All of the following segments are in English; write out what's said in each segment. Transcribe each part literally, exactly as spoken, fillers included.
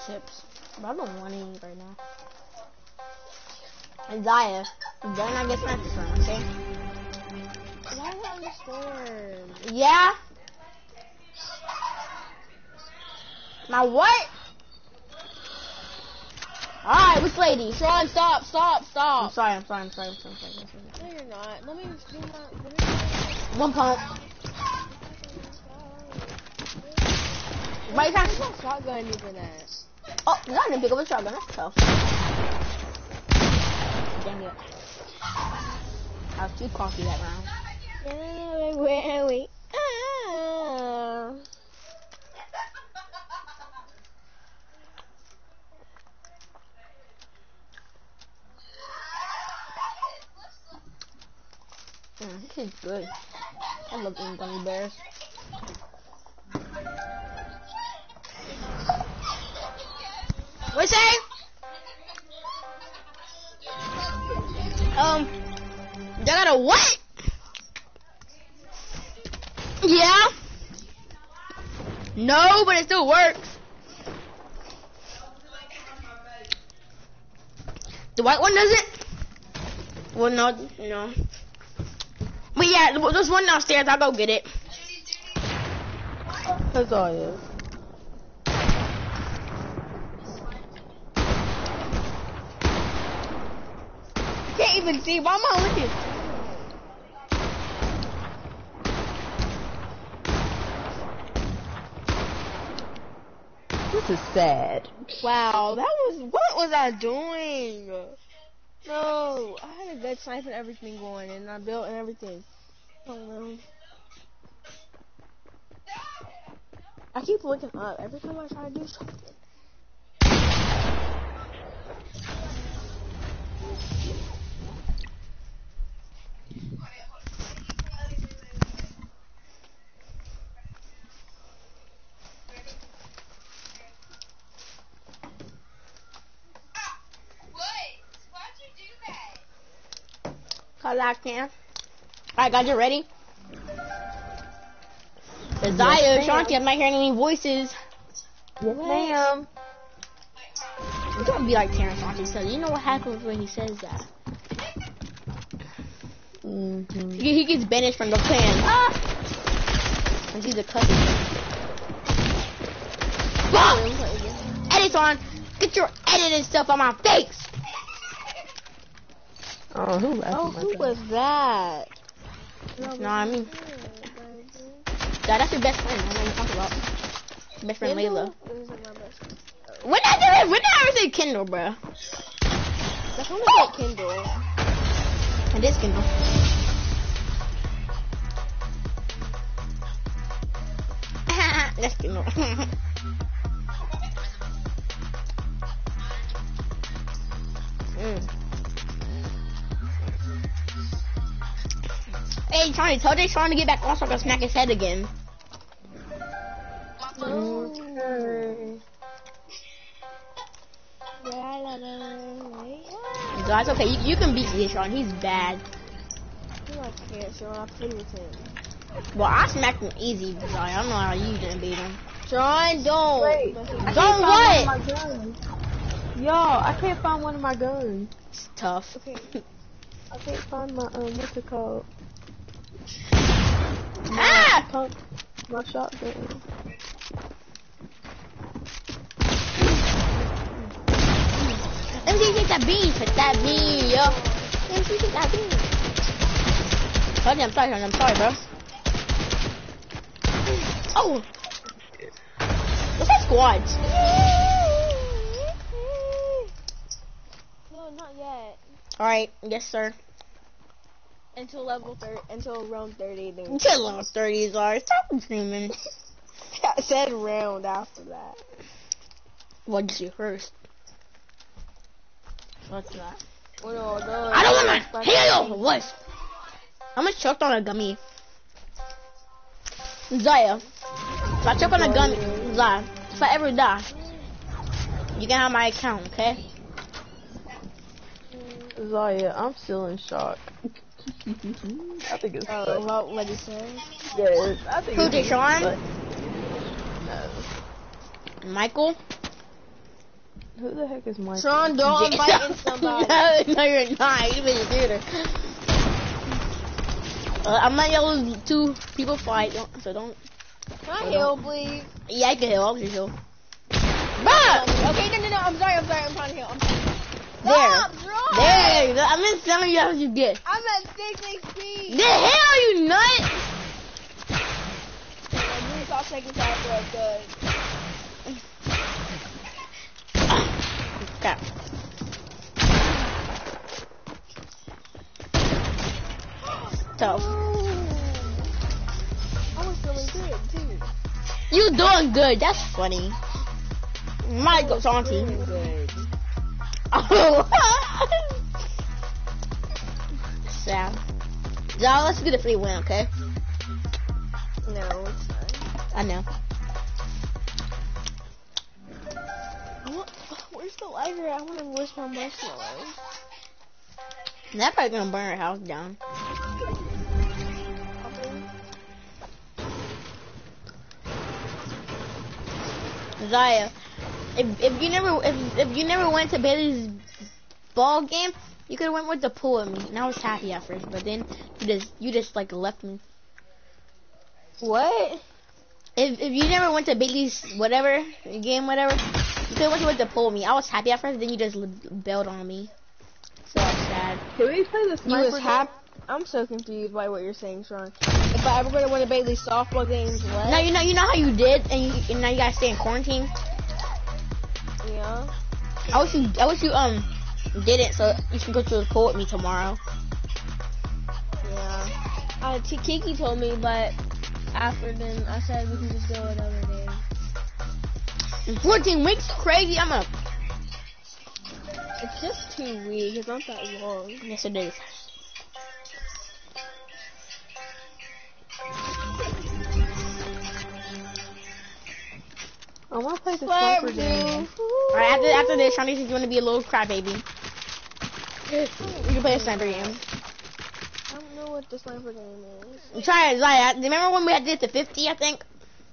chips. But I don't want any right now. And Zaya, you better not get smacked this round, okay? Why am I on the storm? Yeah? Now what? Alright, which lady? Sean, stop, stop, stop. I'm sorry, I'm sorry, I'm sorry, I'm sorry, I'm sorry. I'm sorry. No, you're not. Let me do my. Let me One pump. Why you trying to Where's my shotgun even at? Oh, you didn't pick up a shotgun. That's tough. Dang it. I was too cocky that round. Yeah, wait, wait. Ah. Mm, this is good. I love eating gummy bears. What you say? Um, y'all got a what? Yeah. No, but it still works. The white one does it? Well, no, no. But yeah, there's one downstairs. I'll go get it. That's all it is. Can't even see. Why am I looking? This is sad. Wow, that was. What was I doing? No, I had a good snipe and everything going, and I built and everything. Oh no. I keep looking up every time I try to do something. Cause I can. Alright, guys, you ready? Desire, Yes, Shanti, I'm not hearing any voices. Yes, ma'am. You gotta be like Terrence Shanti says. You know what happens when he says that? Mm-hmm. He, he gets banished from the clan. Ah! And he's a cousin. Fuck! Edits on! Get your edited stuff on my face! Oh, who left Oh, my who God. was that? No, what I mean. Yeah, that's your best friend. I know what you're talking about. Best friend Layla. When did I when did I ever say Kindle, bruh? That's only like Kindle. It is Kindle. That's Kindle. mm. Hey, Johnny, tell Jay Sean to get back on so I can smack his head again. No. Guys, okay, you, you can beat Jay Sean. He's bad. No, I can't, Sean. I played with him. Well, I smacked him easy, but I don't know how you didn't beat him. Sean, don't. Wait, Don't I can't find what? one of my guns. Yo, I can't find one of my guns. It's tough. Okay. I can't find my, um, what's it called? Ah! Pump, my shotgun. Let me see, take that bean. Take that bean, yo. Let me see, take that bean. Sorry, I'm sorry, I'm sorry, bro. Oh! What's that squads? No, not yet. Alright, yes, sir. Until level thirty, until round thirty. Then Until level thirties are. Stop dreaming. I said round after that. What'd you see first? What's that? Oh, no, no, I don't want to heal your voice. I'm gonna choke on a gummy. Zaya, if I choke on a gummy, Zaya, if I ever die, you can have my account, okay? Zaya, I'm still in shock. I think it's Oh, funny. what, what he said? Yes, I think Who, it's Deshaun? funny. No. Michael? Who the heck is Mike? Sean, don't invite in somebody. no, no, you're not. You're in the theater. Uh, I'm not yelling two people fight, don't, so don't. Can I heal, please? Yeah, I can heal. I'll just heal. Bah! Okay, no, no, no. I'm sorry. I'm sorry. I'm trying to heal. I'm sorry. There. Stop, Sean! There you go. I'm just telling you how you get. I'm at six H P. The hell, you nut! I need to stop taking shots for us, good. Okay. So. I was feeling good, too. You doing good. That's funny. My goes on to Feeling good. Oh. Sad. Y'all, let's get a free win, okay? No, it's fine. I know. What? Where's the lighter? I want to wish my marshmallows. That probably gonna burn her house down. Zaya, if if you never if if you never went to Bailey's ball game, you could have went with the pool with me, and I was happy at first. But then you just you just like left me. What? If if you never went to Bailey's whatever game, whatever, you could have went with the pool with me. I was happy at first, then you just bailed on me. So that's sad. Can we play the You sniper? was happy. I'm so confused by what you're saying, Sean. If I ever going to win a Bailey softball games, what? Now you know you know how you did, and, you, and now you gotta stay in quarantine. Yeah. I wish you I wish you um didn't, so you should go to the pool with me tomorrow. Yeah. Uh, T- Kiki told me, but after then I said we can just go another day. In fourteen weeks, crazy. I'm a It's just two weeks. It's not that long. yes it is. I want to play the Slurp sniper game. Alright, after after this, Shawnee says you want to be a little crybaby. You can play a sniper game. I don't know what the sniper game is. Try it, Zaya. Remember when we had to get to fifty? I think.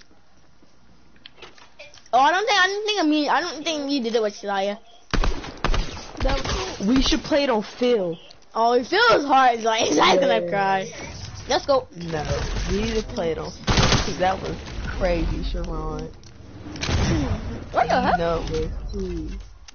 Oh, I don't think I don't think I mean I don't think you did it with Zaya. We should play it on Phil. Oh, it feels hard, Zaya. Zaya's gonna Yeah. cry. Let's go. No, we need to play it on Phil. Because that was crazy, Sharon. What the heck? No, it was too.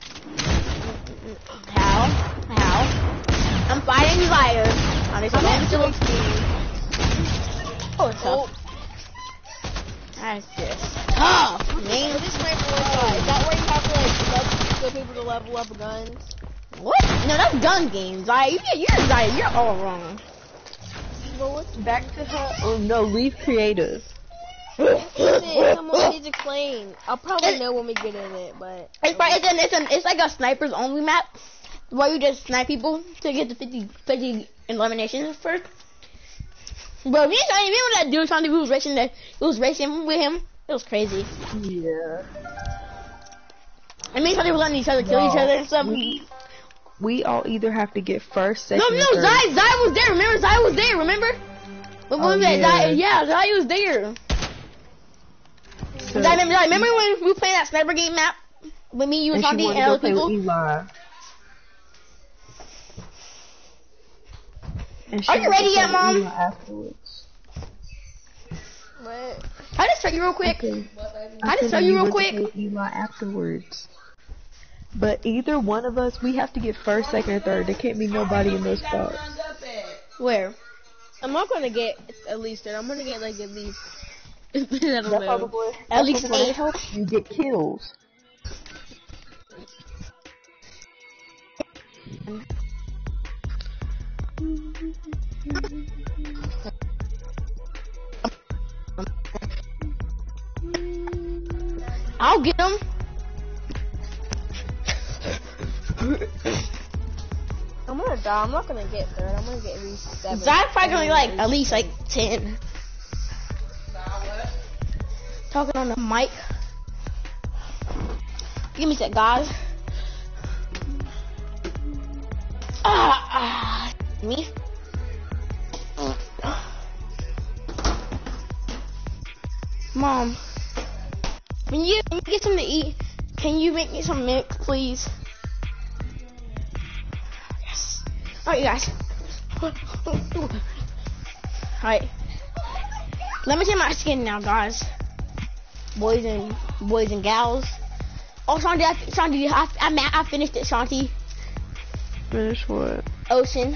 How? How? I'm fighting Zaya. Oh, there's I'm a at little. sixteen. Oh, it's Oh. tough. That's just tough, So man. this sniper is uh, is that where you have to like level, get people to level up guns? What? No, that's gun games. Zaya, you, you're Zaya. You're all wrong. Well, what's Back to her. Oh no, leave creative. it? Come on, please explain. I'll probably It- know when we get in it, but It's probably it's, an, it's, an, it's like a snipers only map where you just snipe people to get the fifty, fifty eliminations first. Bro, me and Johnny, remember that dude Johnny who was racing that who was racing with him? It was crazy. Yeah. And me and Johnny were letting each other kill each No, other and stuff. we- We all either have to get first, second, No, or no, third. Zai, Zai was there. Remember, Zai was there. Remember? But Oh, when we had yeah. Zai, yeah, Zai was there. So- Zai, remember, Zai, remember when we were playing that sniper game map with me, you, and and she Shanti, wanted and to go other play people? with Eli. And she Are you wanted to ready yet, play with Mom? Eli Afterwards. what? Can I just tell you real quick? Okay. I just said tell that you we real went to quick. play with Eli afterwards. But either one of us, we have to get first, second, or third. There can't be nobody in those spots. Where? I'm not gonna get at least it. I'm gonna get like at least. I don't That's know. probably, At that's least what's gonna eight. help you get kills. I'll get them. I'm gonna die. I'm not gonna get third. I'm gonna get at least seven. Zai probably gonna be like at least like ten. Talking on the mic. Give me a sec, guys. Ah, ah, me. Mom, when you when you get something to eat, Can you make me some mix, please? Yes. All right, you guys. All right. Let me see my skin now, guys. Boys and boys and gals. Oh, Shanti, I, Shanti, I, I, I finished it, Shanti. Finish what? Ocean.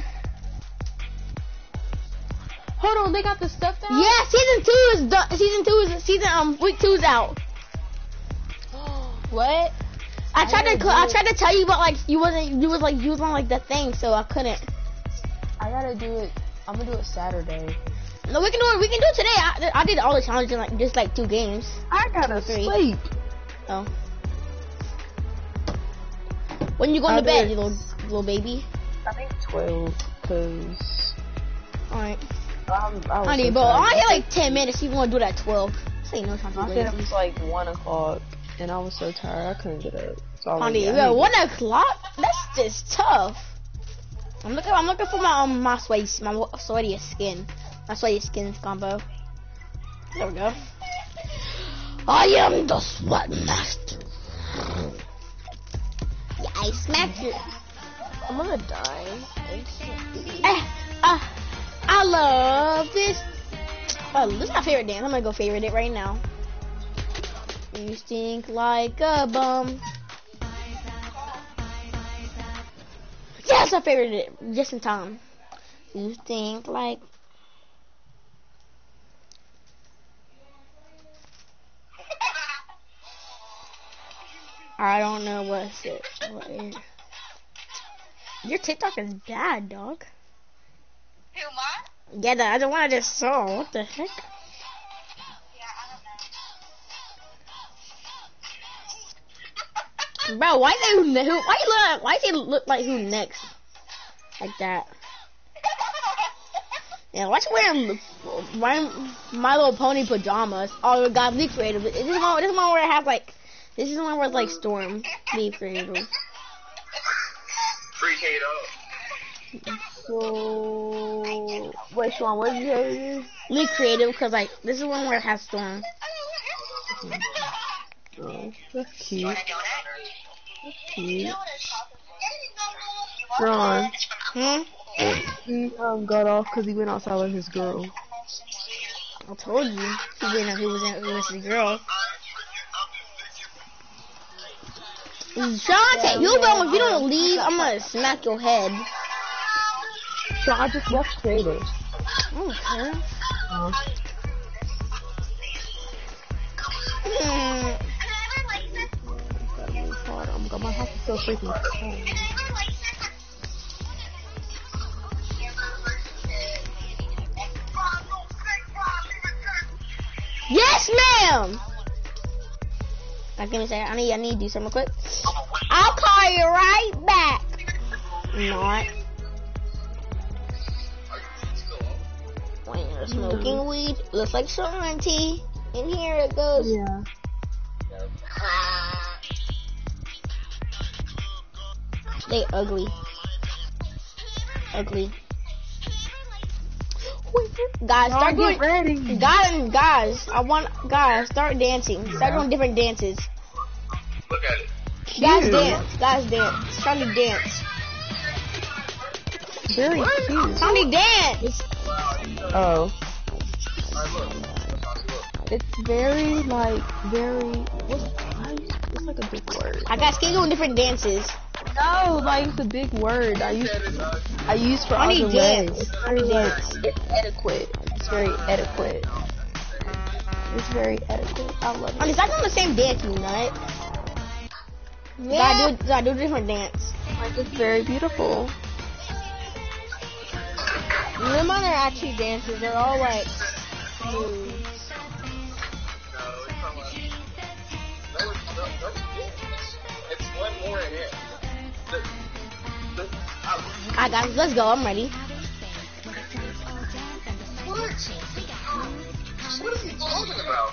Hold on, they got the stuff out? Yeah, season two is done. Season two is season um week two is out. What? I tried I to gotta I do tried to tell you, but like you wasn't you was like you was on like the thing, so I couldn't. I gotta do it. I'm gonna do it Saturday. No, we can do it. We can do it today. I, I did all the challenges in like just like two games. I gotta Three. sleep. Oh. When you go I to bed, did. you little little baby. I think twelve, cause All right. I'm, I was Honey, so bro, I only tired. had like ten minutes. You want to do it at twelve? Say no, Shanti. I said it lazy. was like one o'clock, and I was so tired I couldn't get up. So I was Honey, like, bro, I need one o'clock? That's just tough. I'm looking. I'm looking for my um my sweaty my sweatiest skin, my sweatiest skin combo. There we go. I am the sweat master. Yeah, I smacked it. I'm gonna die. Eh, uh, I love this. Oh, this is my favorite dance. I'm gonna go favorite it right now. You stink like a bum. Yes, I favored it just in time. You stink like. I don't know what's it. What is... Your TikTok is bad, dog. Who, mine? Yeah, the other one I just saw. What the heck? Yeah, I don't know. Bro, why they who? ne- who why you look? Why they look like who next? Like that. Yeah, why you wearing my, my Little Pony pajamas? Oh, God, Leaf Creative. This is one. This is one where it has like. This is the one where it's like Storm. Leaf Creative. Free Kato. So, wait, Sean, what did you say? Leaf Creative, because like this is one where it has Storm. Oh, that's cute. Want a donut? That's cute. You Ron, Hmm. he um got off because he went outside with his girl. I told you. He didn't know who was in. Who was the girl? Shante, you don't. If you don't leave, I'm gonna smack your head. So I just left Trader. Okay. Uh, Hmm. God, oh my God, my house is so freaking cold. Yes, ma'am. I can say I need. I need to do something real quick. I'll call you right back. Not. When you're smoking weed, looks like Shanti. And here it goes. Yeah. They ugly. Ugly. Guys, start Oh, doing. get ready. Guys, guys, I want guys start dancing. Start doing different dances. Look at it. Guys Cute. dance. Guys dance. Trying to dance. Very cute. Trying to dance. Oh. Alright, look. Look. It's very, like, very, what's, it's like a big word. I got scared doing different dances. No, like, it's a big word. I use, I use for I need other dance. ways. It's I very, need like, dance. it's etiquette. It's very etiquette. It's very etiquette. I love I mean, it. it's not doing the same dance, you nut. Yeah. Gotta do, gotta do a different dance. Like, it's very beautiful. None of them are actually dances. They're all like moves. No, it's not like. No, it's no, no, it's one more in it. The, the, I, Alright, guys, let's go. I'm ready. what? What is he talking about?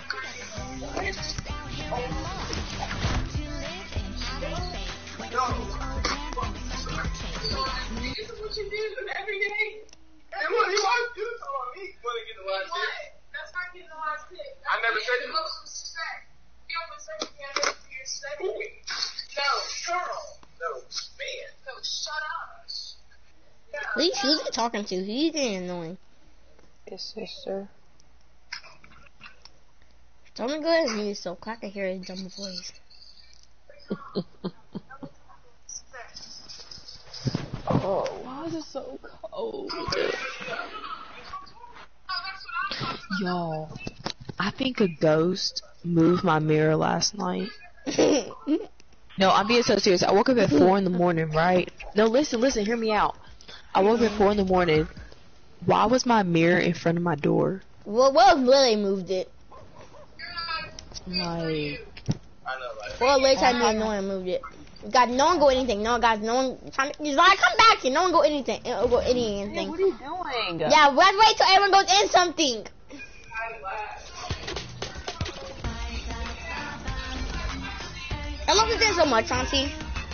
No. This is what you do every day. And what you want to do to me? Want to get the last pick? That's not getting the last pick. I never said it. You always said you had to No, man. No, shut up. At least who's he talking to? He's getting annoying. His sister. Tell me go ahead and mute so I can hear his dumb voice. Oh, why is it so cold? Y'all, I think a ghost moved my mirror last night. No, I'm being so serious. I woke up at four in the morning, right? No, listen, listen, hear me out. I woke up at four in the morning. Why was my mirror in front of my door? Well, well, Lily moved it. Like, I know, like. Well, later time me and no one moved it. God, no one go anything. No, guys, no one. Trying to, he's like, come back here. No one go anything. Uh, go anything. what are you doing? Yeah, let's wait till everyone goes in something. I love this so much, Auntie.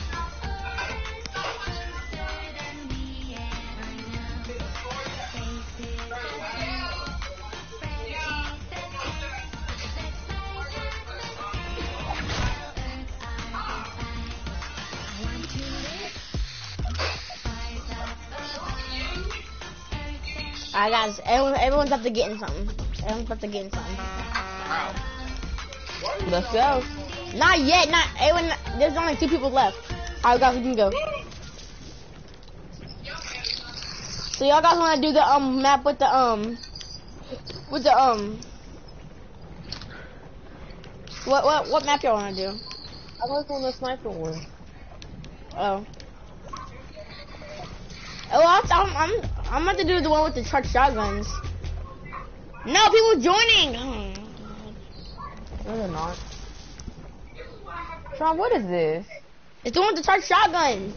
Alright guys, everyone, everyone's up to getting something. Everyone's up to getting something. Let's go. Not yet, not everyone. There's only two people left. Alright guys, we can go. So y'all guys want to do the um map with the um with the um what what what map y'all want to do? I was on the sniper one. Oh. Oh, I'm, I'm, I'm, I'm about to do the one with the truck shotguns. No, people joining! Oh, no, they're not. Sean, what is this? it's the one with the truck shotguns.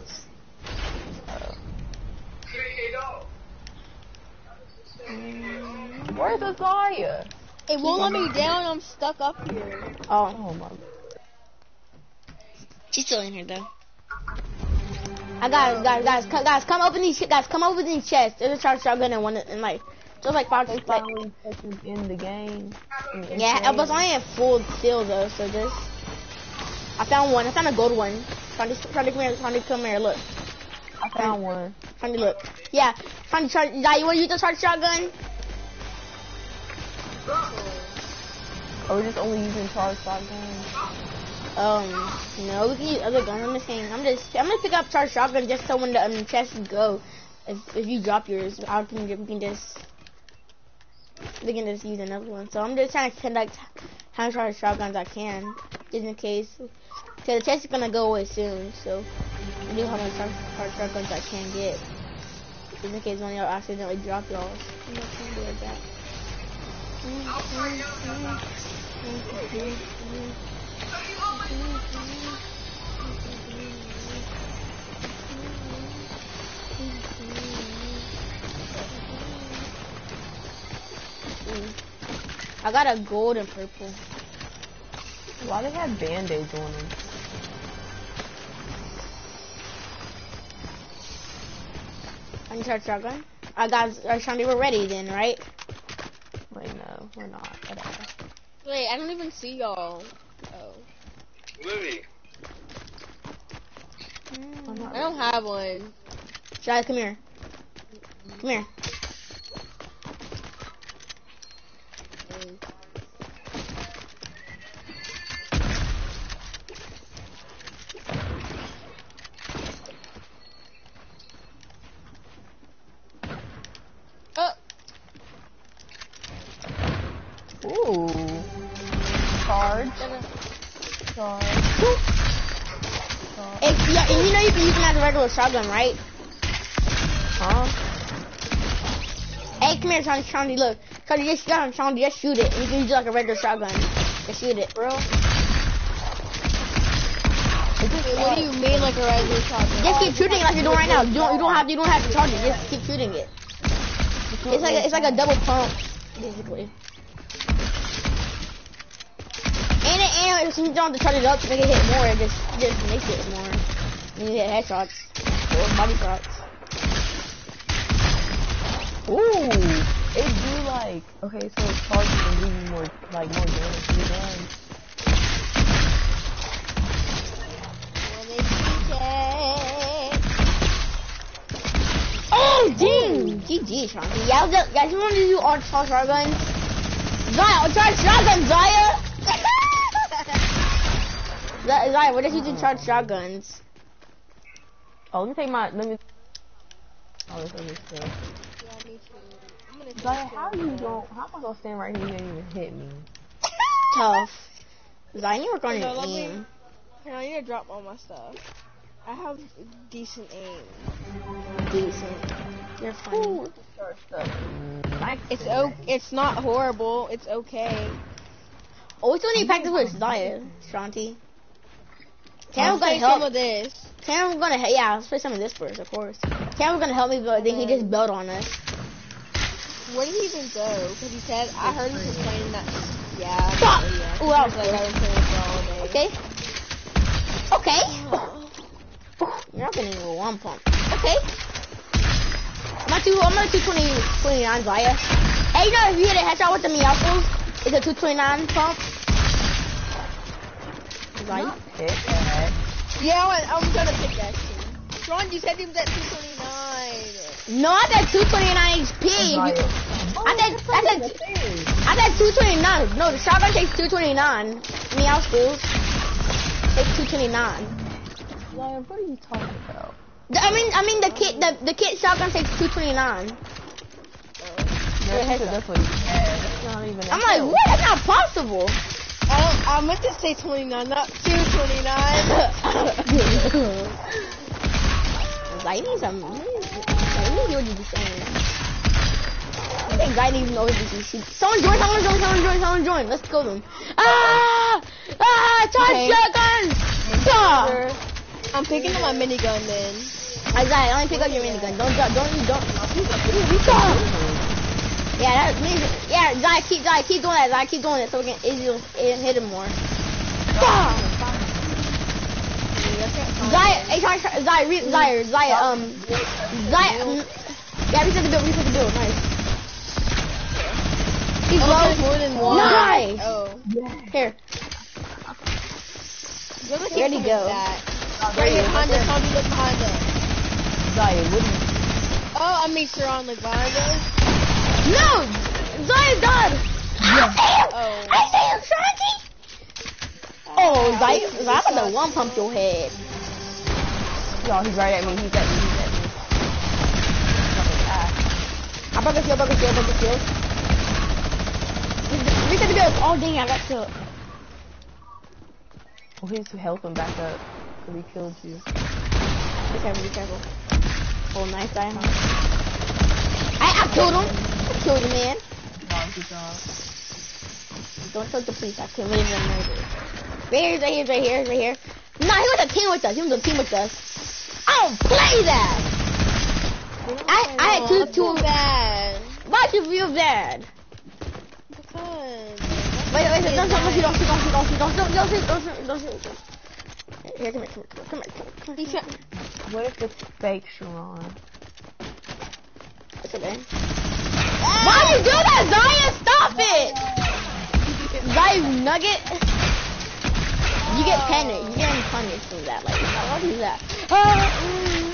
Um, where's the Zaya? It won't let me down. I'm stuck up here. Oh. Oh my. She's still in here, though. I got it, guys, guys, guys, guys, come open these, guys, come open these chests. There's a charge shotgun and one, and like, just like five, They like, finally fucking in the game. In the yeah, game. it was only at full seal though, so just, I found one, I found a gold one. Trying to, trying to come here, trying to come here, look. I found one. Trying to look. Yeah, trying to charge, yeah, you want to use the charge shotgun? Are we just only using charge shotguns? Um, no, we can use other guns. I'm just saying, I'm just, I'm gonna pick up charge shotgun just so when the um, chests go, if if you drop yours, I can we can just we can just use another one. So I'm just trying to conduct how many charge shotguns I can, just in case, because the chest is gonna go away soon. So I do how many charge, charge shotguns I can get, just in case one of y'all accidentally drop y'all. I'm not trying to do like that. I got a gold and purple. Why they have band-aids on them? I can start shotgun. I got Shandy, we're ready then, right? Wait, no, we're not at all. Wait, I don't even see y'all. Oh. Livy. I'm not I don't have one. Shai, come here. Come here. Oh. Ooh. Charge. Charge. Hey, yeah, and you know you can use them as a regular shotgun, right? Huh? Hey, come here, Shandy, Shandy, look. Shandy, just, Shandy, just shoot it. And you can use it like a regular shotgun. Just shoot it. Bro? Wait, what do you mean like a regular shotgun? Just keep shooting it like you're doing right now. You don't, you don't have, you don't have to charge it. Just keep shooting it. It's like, a, it's like a double pump, basically. And it, and it, since you don't have to charge it up to make it hit more, it just, it just makes it more. And you hit headshots or body shots. Ooh. It do like, okay, so it's charging and giving you more, like, more damage to your guns. Nice team. G G, Shanti. Yeah, guys, yeah, you want to do all all shotguns? Zaya, charge shotguns, Zaya. Z- Zaya, what if you do charge shotguns? Oh, let me take my. Let me. Oh, this other stuff. Yeah, me too. I'm gonna take Zaya, two. how you gon' How am I gonna stand right here and you ain't even hit me? Tough. Zaya, you work on No, your let me- aim. Here, I need to drop all my stuff. I have decent aim. Decent. You're funny. It's o- It's not horrible. It's okay. Oh, we still need to practice with Zaya, Shanti. I'll Tam's gonna play some help. of this. Tam's gonna, he- yeah, let's play some of this first, of course. Tam's gonna help me, but then he just built on us. Where did he even go? Because he said, I heard he was playing that. Yeah. Fuck! yeah. Ooh, that He was was like, I've been playing this all day. Okay. Okay. You're not getting a one pump. Okay. I'm at two. I'm at two twenty twenty nine Zaya. Hey, you know if you hit a headshot with the Miyaku, it's a two twenty nine pump. Zaya. Yeah, I was, I was gonna pick that shit. Sean, you said he was at two twenty-nine. No, I said two twenty nine H P. You- I said I said I said two twenty nine. No, the shotgun takes two twenty nine. Miyaku takes two twenty nine. Ryan, what are you talking about? The- I mean, I mean the kit, the the kit shotgun takes two twenty nine. No, that's that's what he said. That's not even. I'm like, what? That's not possible. I, don't, I meant to say twenty-nine, not two twenty-nine. Zai need some. Let me hear what you're saying. I think Zai needs to know what he's saying. Someone join, someone join, someone join, someone join. Let's kill them. Ah! Ah! Charge Okay. shotguns! Ah! I'm picking up my minigun then. Zai, only pick up your minigun. Don't, don't, don't, don't. Ah! Yeah, that means, yeah, Zai, keep, Zai, keep doing that, Zai, keep doing it so we can easily hit him more. Ah! Zai, hey, try, try, Zai, re, Zai, Zai, um, Zai, um, yeah, reset the build, reset the build, nice. He's Oh, low. there's more than one. Nice. Oh. Here, Look like Where'd he he's go? That. Right Right here, behind right us, there. Tommy, look behind us. Zaya, what do you? Oh, I made sure on look behind us. no, Zai died. I see him, Oh. I see him, Shanti. Oh, Zai, Zai, I'm about to one pump your head. Yo, he's right at me. He's at me. He's at me. Fucking ass. I broke a shield, broke a shield, broke a shield. Reset the build. Oh, dang, I got killed. Oh, he's helping back up. Cause he killed you. Be careful, be careful. Oh, nice guy, huh? I, I killed him. I killed the man. Good job. Don't tell the police. I committed a murder. Right here, right here, right here, right here. Nah, he was a team with us. He was a team with us. I don't play that. I, I had two, Oh, that's so two. bad. Why'd you feel bad? Because. Wait, wait, wait, don't, don't, don't, don't, don't, don't, don't, don't, don't, don't, don't, don't, don't, don't. Here, come here, come here, come here, come here, come here. What if it's fake Sharon? It's okay. Why'd you do that, Zaya? Stop it! Zaya Nugget. You get punished. You're getting punished for that. Like, what is that? Ah, mm.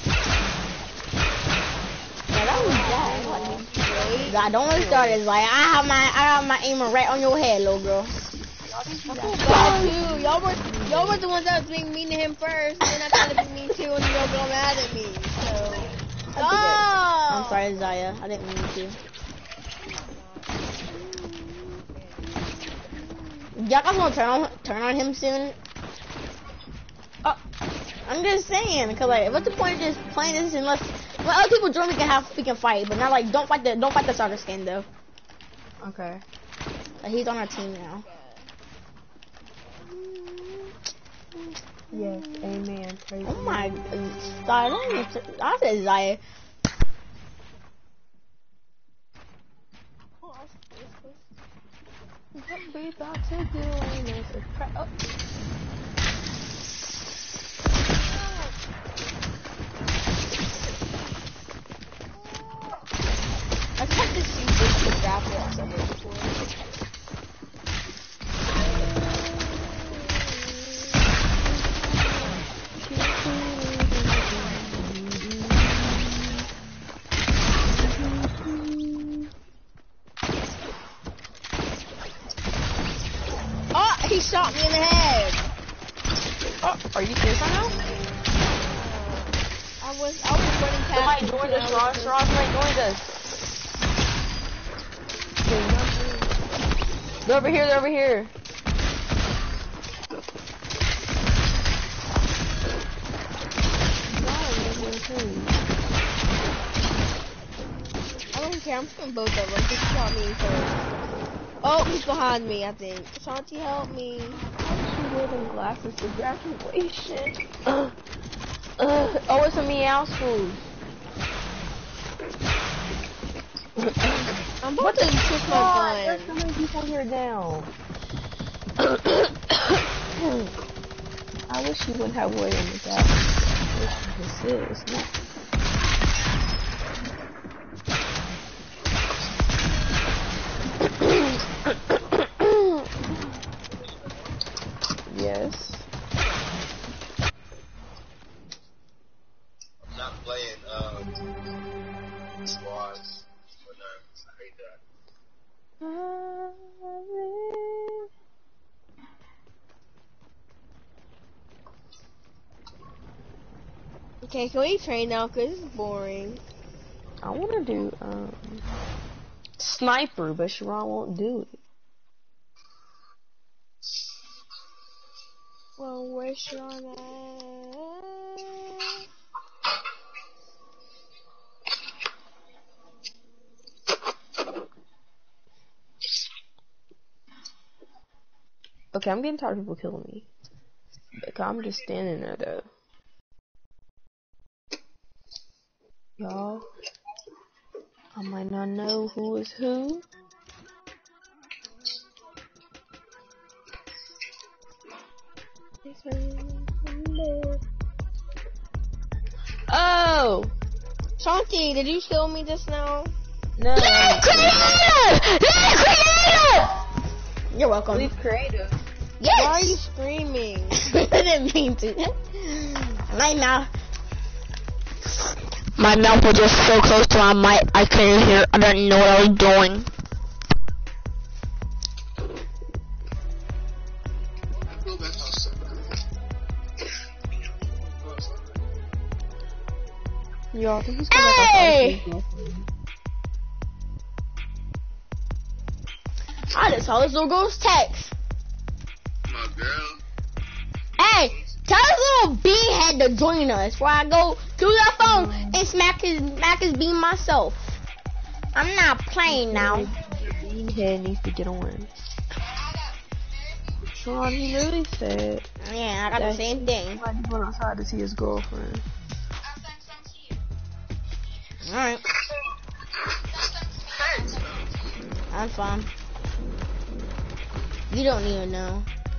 Yeah, that was bad. Zaya, don't let me start it, Zaya. I have my, I have my aimer right on your head, little girl. I feel bad too. Y'all were, y'all were the ones that was being mean to him first, and then I tried to be mean too, and y'all got mad at me. So. Oh! I'm sorry, Zaya. I didn't mean to. Y'all guys wanna turn on turn on him soon? Uh, I'm just saying, cause like, what's the point of just playing this unless when other people join, we can have we can fight, but not like don't fight the don't fight the starter skin though. Okay. Like, he's on our team now. Yes. Amen. Praise Oh the my, Lord. God, don't even t- I said Zaya. What we about to do ain't no surprise. Oh. I tried to see this the grapple on somewhere before. just shot me in the head. Oh, are you serious right now? I was I was running past. Somebody joined us, Ron. Ron, somebody joined us. They're over here, they're over here. I don't care. I'm just gonna both of them. Just shot me first. Oh, he's behind me. I think. Shanti, help me. She wore them glasses to graduation. Uh, uh, oh, it's a meow school. I'm about to push my gun. There's so many people here now. I wish you wouldn't have worried on the glasses. This is not. Yes. I'm not playing um squads. But no, I hate that. Okay, can we train now? Cause this is boring. I want to do um sniper, but Sharon won't do it. Well, where's Sharon at? Okay, I'm getting tired of people killing me. Like, I'm just standing there though. Y'all, I might not know who is who. Oh! Shanti, did you kill me just now? No. Leave creative! Leave creative! You're welcome. Leave creative. Yes! Why are you screaming? I didn't mean to. My mouth. My mouth was just so close to my mic, I couldn't hear. I didn't know what I was doing. I feel that house. Y'all, think he's Hey! I just saw this little girl's text. My girl. Hey, tell this little beanhead to join us before I go to the phone and smack his smack his bean myself. I'm not playing now. Beanhead needs to get on. Sean, he really said Yeah, I got the same thing. he went outside to see his girlfriend. Alright, I'm fine. You don't even know.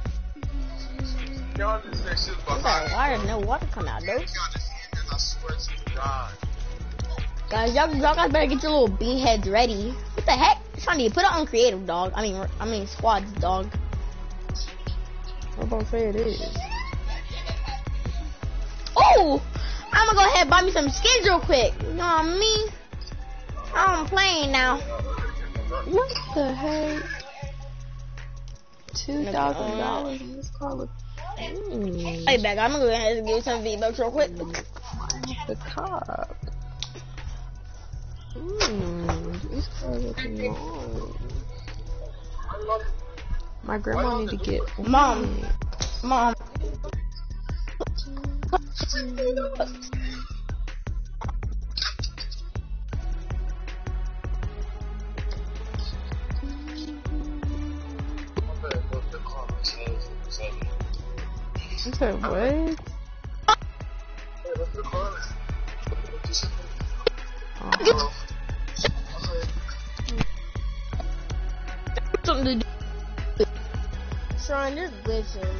Y'all just said shit Why behind water, no water come out, though. Y'all just and I swear to God. Guys, y'all, y'all guys better get your little beanheads ready. What the heck? Sonny, put it on creative, dog. I mean, I mean squads, dog. I'm about to say it is. Oh, I'm gonna go ahead and buy me some skins real quick. You know what I mean? I'm playing now. What the heck? Two thousand dollars in this car. Mm. Hey, back. I'm gonna go ahead and give you some V-Bucks real quick. The cop. Mmm, this car looking long. My grandma need to get Mom. Mom. You said what? Oh. Something to do. Sean, you're glitching.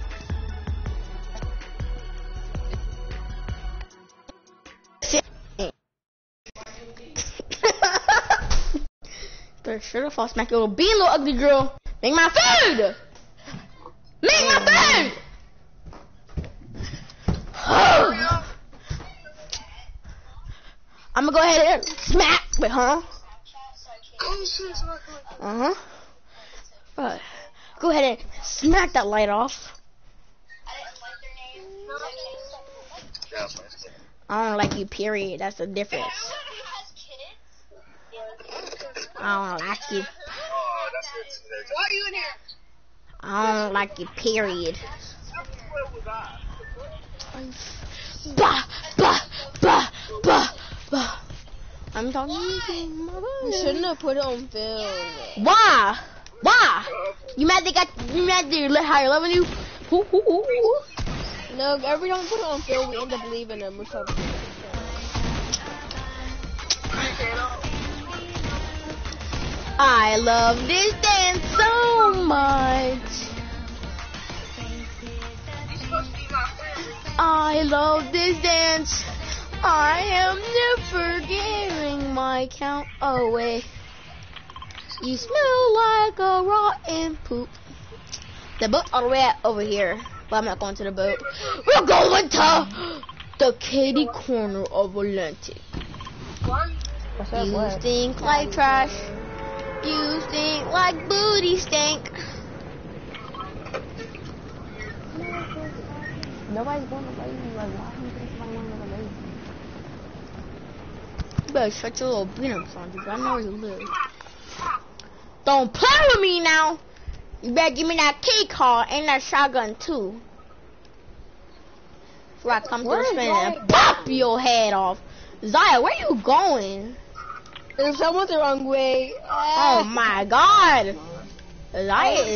Better sure to fall smack your little bean, little ugly girl. Make my food! Make my food! I'm gonna go ahead and smack with her. Uh huh. But Go ahead and smack that light off. I don't like you, period. That's the difference. I don't like you. Why are you in here? I don't like you, period. Bah, bah, bah, bah, bah. I'm talking to my You brother. shouldn't have put it on film. Why? Why? You mad they got you mad they let higher level you? Hoo, hoo, hoo, hoo. No, every time we put it on film, we end up leaving them or something. I love this dance so much. I love this dance. I am never giving my count away. You smell like a rotten poop. The boat all the way over here. But I'm not going to the boat. We're going to the Katy corner of Atlantic. You stink like trash. You stink like booty stink. Nobody's going to lay you. Like, why do you think somebody want to lay you? You better shut your little peanuts on, dude. I know where you live. Don't play with me now. You better give me that key card and that shotgun too. Before I come Where to is the spin Zaya and pop your head off. Zaya, where you going? There's someone the wrong way. Oh my god. Zaya is...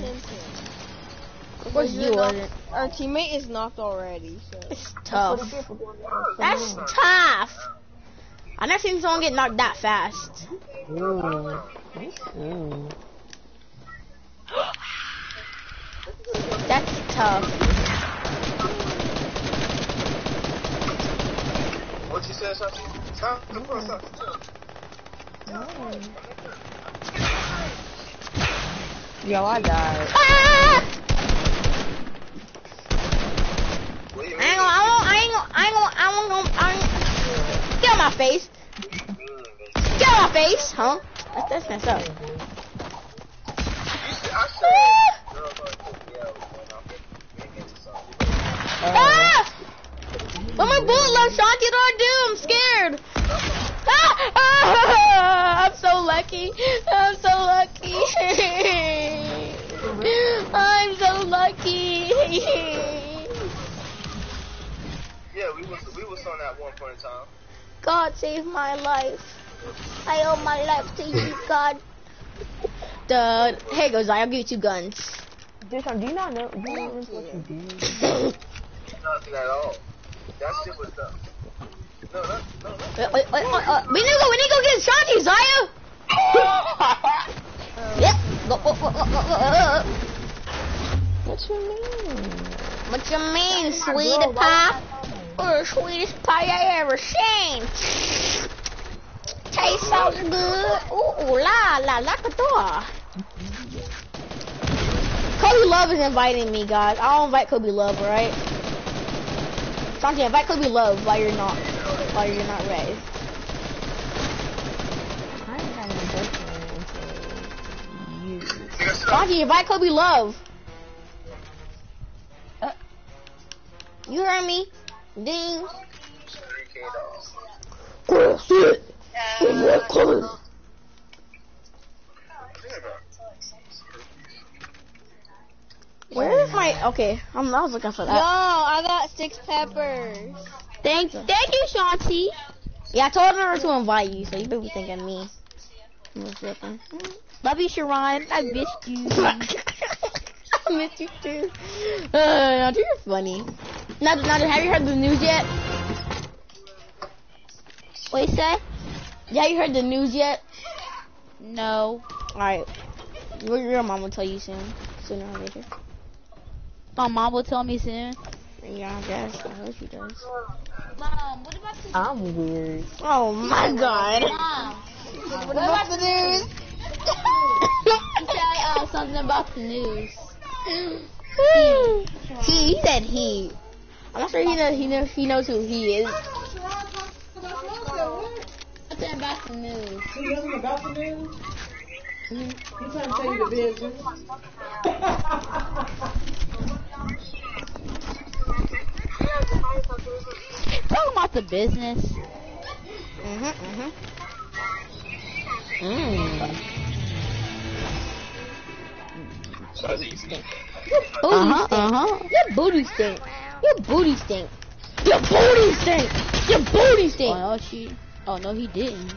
Of course you knocked, wasn't. our teammate is knocked already, so. It's tough. That's tough. I never seen someone get knocked that fast. Ooh. Ooh. That's tough. What you said, Shashi? Huh? Yo, I died. Ah! What do you I ain't gonna, I won't, I ain't gonna, I ain't gonna, I won't gonna, I ain't, get on my face. Get on my face, huh? That's, that's messed up. I said, girls only put me out when I'm getting into something. Ah! When my bullet left, Shanti, what do I do? I'm scared. Ah! Ah! I'm so lucky. I'm so lucky. I'm so lucky. Yeah, we was we was on that one point in time. God save my life. I owe my life to you, God. The here goes I. I'll give you two guns. Deshaun, do you not know? Do you not remember what you did? Nothing at all. That shit was done. No, no, no, no. Wait, wait, wait, wait, uh, we need to go. We need to go get Shanti, Zaya. Yep. Go, go, go, go, go, go. What you mean? What you mean, sweetie pie? You're the sweetest pie I ever seen. Tastes so good. Ooh, la, la, la, la. Kobe Love is inviting me, guys. I'll invite Kobe Love, right? Shanti, invite Kobe Love while you're not, while you're not ready. I ain't had no boyfriend until you. Shanti, invite Kobe Love. Uh, You heard me? Ding. three K dollars. Chris, it. Chris. Where is my? Okay, I'm. I was looking for Yo, that. I got six peppers. Thank, thank you, Shanti. Yeah, I told her to invite you, so you better be thinking of me. Love you, Sharon. I missed you. I missed you too. Uh, now you're funny. Now, now, have you heard the news yet? What you say? Yeah, you heard the news yet? No. Alright. Your, your mom will tell you soon. Sooner or later. My mom will tell me soon. Yeah, I guess. I hope she does. Mom, what about the I'm weird. Oh my god. Mom, What about the news? you said uh, something about the news. he, he said he. I'm not sure he knows, he knows, he knows who he is. Something about the news. He's trying to tell you the business. Talking about the business. Mhm, mhm. Mm. Your booty Uh-huh, stink. uh-huh. Your booty stink. Your booty stink. Your booty stink. Your booty Oh, stink. no, she. Oh, no, he didn't.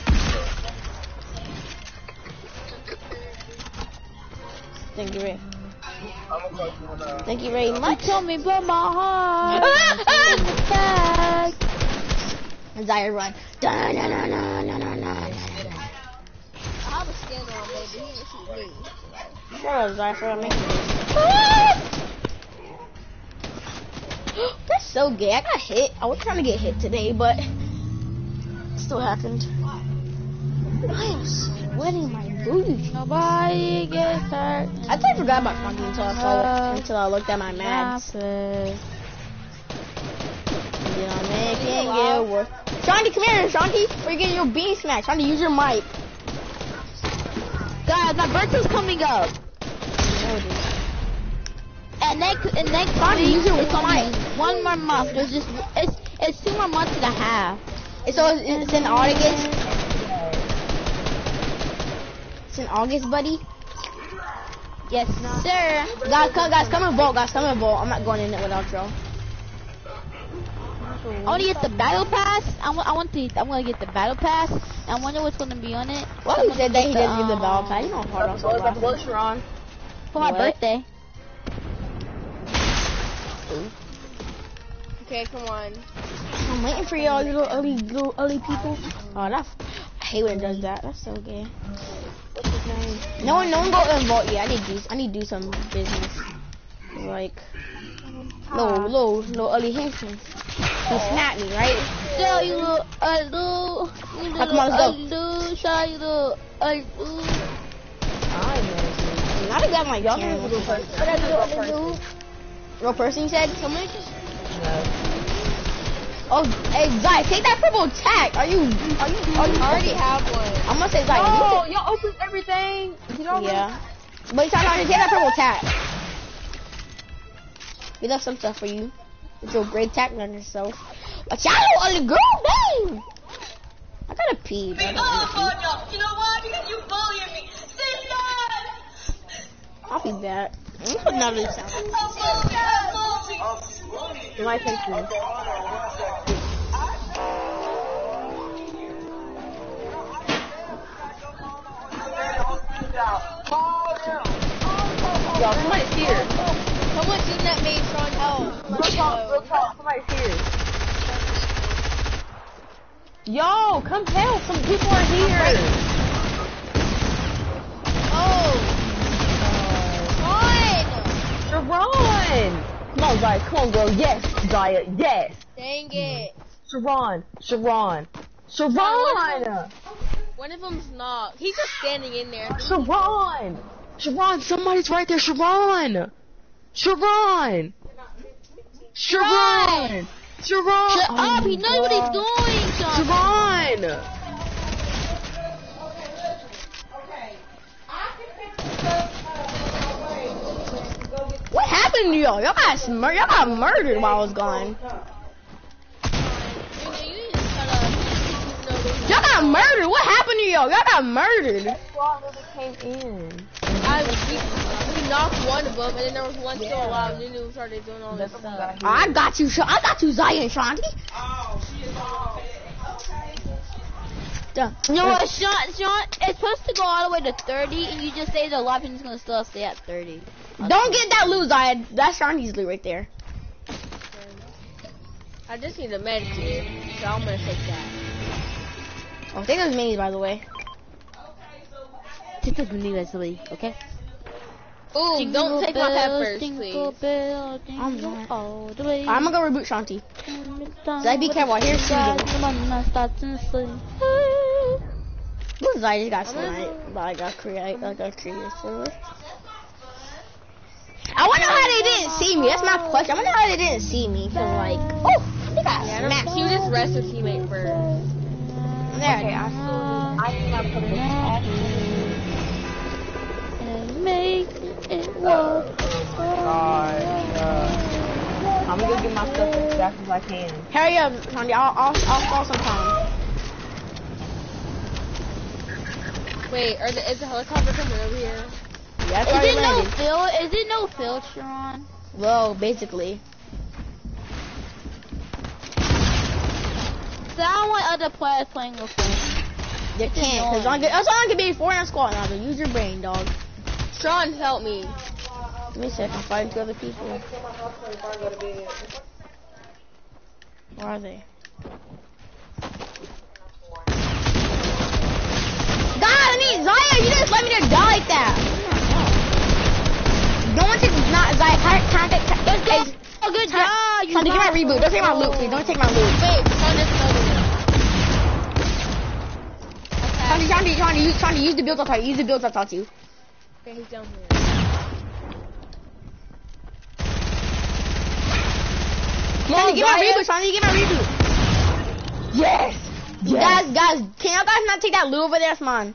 Thank you, Ray. Thank you very You much. told me put my heart in the bag. Zaya run. Da, na, na, na, na, na, na. I have a skin on, baby. He didn't shoot me. Shut up, Zaya, for making this. That's so gay. I got hit. I was trying to get hit today, but it still happened. I am sweating my booty. Nobody gets hurt. I totally forgot about Funky until I saw it, until I looked at my mads. Happen. You know, making it work. Shanti, come here, Shanti. We're getting your bean smack. Shanti, use your mic. Guys, my birthday's coming up. And next, and next Shanti, week, use your it's only mic. one more month. There's just, it's, it's two more months and a half. So it's, it's in August. It's in August, buddy. Yes, sir. Guys, come, guys, come and vote. Guys, come and vote. I'm not going in it without y'all. I want to get the battle pass. I want, I want to, I want to get the battle pass. I wonder what's going to be on it. Well, he Someone said that he get didn't give the battle um, pass. You know hard on somebody. for my What? birthday. Okay, come on. I'm waiting for y'all little ugly, little ugly people. Oh, that's, I hate when it does that. That's so gay. What's his name? No one, no one go and vote yet. I need to do, I need to do some business. Like, little, little, little ugly Hampton. He snapped me, right? So you little, uh, little, you Now, come on, let's go. little, shy, you little, uh, little. Not a guy like y'all. Real person. Real person, you said? Someone just. Oh, hey, Zai, take that purple tack. Are you, are you, are you? I already have one. I'm gonna say Zai. Oh, y'all opened everything. You know Yeah. But he's trying to take that purple tack. We left some stuff for you. With your great tack on yourself. A child on the girl, dang! I gotta pee, but I don't wanna pee. You know why? Because you bullying me. Say that. I'll be back. I'm putting out this sound. My picture. Y'all, somebody's here. Someone seen that made Sean help. Real talk, real talk. Somebody's here. Yo, come help. Some people are here. Oh. Sean. Sharon. Come on, Zaya. Come on, girl. Yes, Zaya. Yes. Dang it. Sharon. Sharon. Sharon. One of them's not. He's just standing in there. Sharon. Sharon. Somebody's right there. Sharon. Sharon. Sharon. Sharon. Shut Oh up, he my knows what he's God. doing, Sean. Sharon. What happened to y'all? Y'all got smur- y'all got murdered while I was gone. Y'all got murdered. What happened to y'all? Y'all got murdered. Came in. I we, we knocked one of them, and then there was one still alive. And then we started doing all this stuff. I got you, Sha- I got you, Zaya and Shanti. Done. You know what, Sean, Sean, it's supposed to go all the way to thirty, and you just say the life is going to still stay at thirty. Don't get that loot, Zaya. That's Shanti's loot right there. I just need a med kit, so I'm gonna take that. Oh, I think it was minis, by the way. Take this with me, Leslie, okay? Ooh, Jingle don't take bells, my peppers, jingle please. bells, I'm jingle not. all the way. I'm gonna go reboot Shanti. Zaya, be careful. I hear singing. Look, Zaya just got sniped. But I got create. I got creative server. I wonder how they didn't see me. That's my question. I wonder how they didn't see me. Cause like, oh, they got Yeah, I don't smacked. you just rest a teammate first. There. Okay, I still I think I put it in. Uh, oh my god. Uh, I'm gonna go get my stuff as fast as I can. Hurry up, Sandy. I'll, I'll, I'll fall sometime. Wait, are the, is the helicopter coming over here? Yeah, that's Is already it no landed. fill? Is it no fill, Sean? Well, basically. So I don't want other players playing with me. You can't, because that's all I can be four in a squad now. So use your brain, dog. Sean, help me. Give me a second. I'm fighting two other people. Where are they? God, I mean, Zaya, you just let me just die like that. Don't want to not Zaya. Can't, can't take. Let's go. Oh, good job. You Trying to get my got reboot. Don't take my loot, please. Don't take my loot. Wait, Sean, there's another one. Trying to, trying to, trying to use, trying to use the builds I taught you. Use the builds I taught you. Okay, he's down here. Trying to get my reboot. Trying to get my reboot. Yes! Guys, guys, can y'all guys not take that loot over there? It's mine.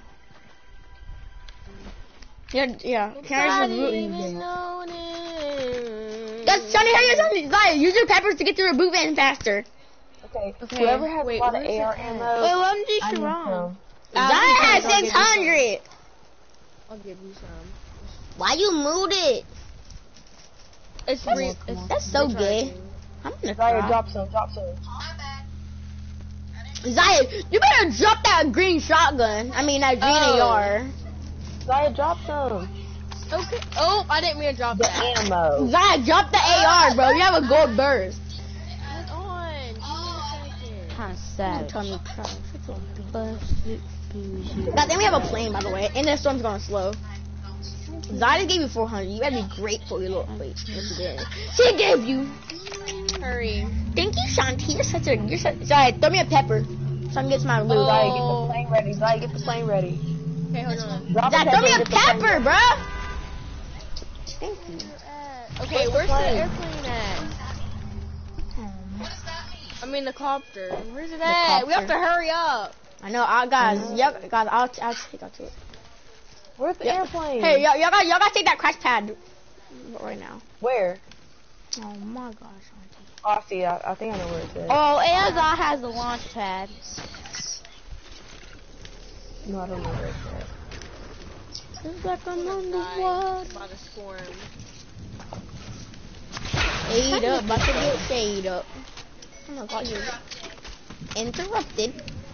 Yeah, yeah. Can I just root? Guys, Johnny, hurry up, Johnny. Zaya, use your peppers to get through a boot van faster. Okay, Okay, whoever has wait, a lot of where's A R the ammo, Wait, let me do I need Sharon. some. Zaya has six hundred. I'll give you some. Why you moved it? It's That's- re- it's that's so gay. recharging. I'm gonna Zaya, cry. drop some, drop some. Zaya, you better drop that green shotgun. I mean, that green Oh. A R. Zaya, drop some. Okay. Oh, I didn't mean to drop The that. ammo. Zaya, drop the A R, bro. You have a gold burst. Hold on. Give me a second. Kind of Don't sad. tell me cry. God, then we have a plane, by the way, and the storm's going slow. Zaya gave you four hundred. You gotta be grateful. You look. Wait, what she did? She gave you. Hurry. Thank you, Shanti. You're such a. You're such. Zaya, throw me a pepper so I can get to my loot. Oh. Zaya, get the plane ready. Zaya, get the plane ready. Okay, hold on. Drop Zaya, throw me a get the plane pepper, ready. bruh. Thank you. Okay, where's the plane? airplane at? I mean the copter. Where's it at? We have to copter. hurry up. I know, I guys. Y'all, guys, I'll, I'll take out to it. Where's the Yeah. airplane? Hey, y'all, y'all got, y'all got to take that crash pad right now. Where? Oh my gosh, Auntie. Oh, I see. I, I think I know where it's at. Oh, Amazon has the launch pad. No, I don't know where it's at. It's like I'm on the Die water. by the storm. Shade up, about to get shade up. Oh my god, you're interrupted.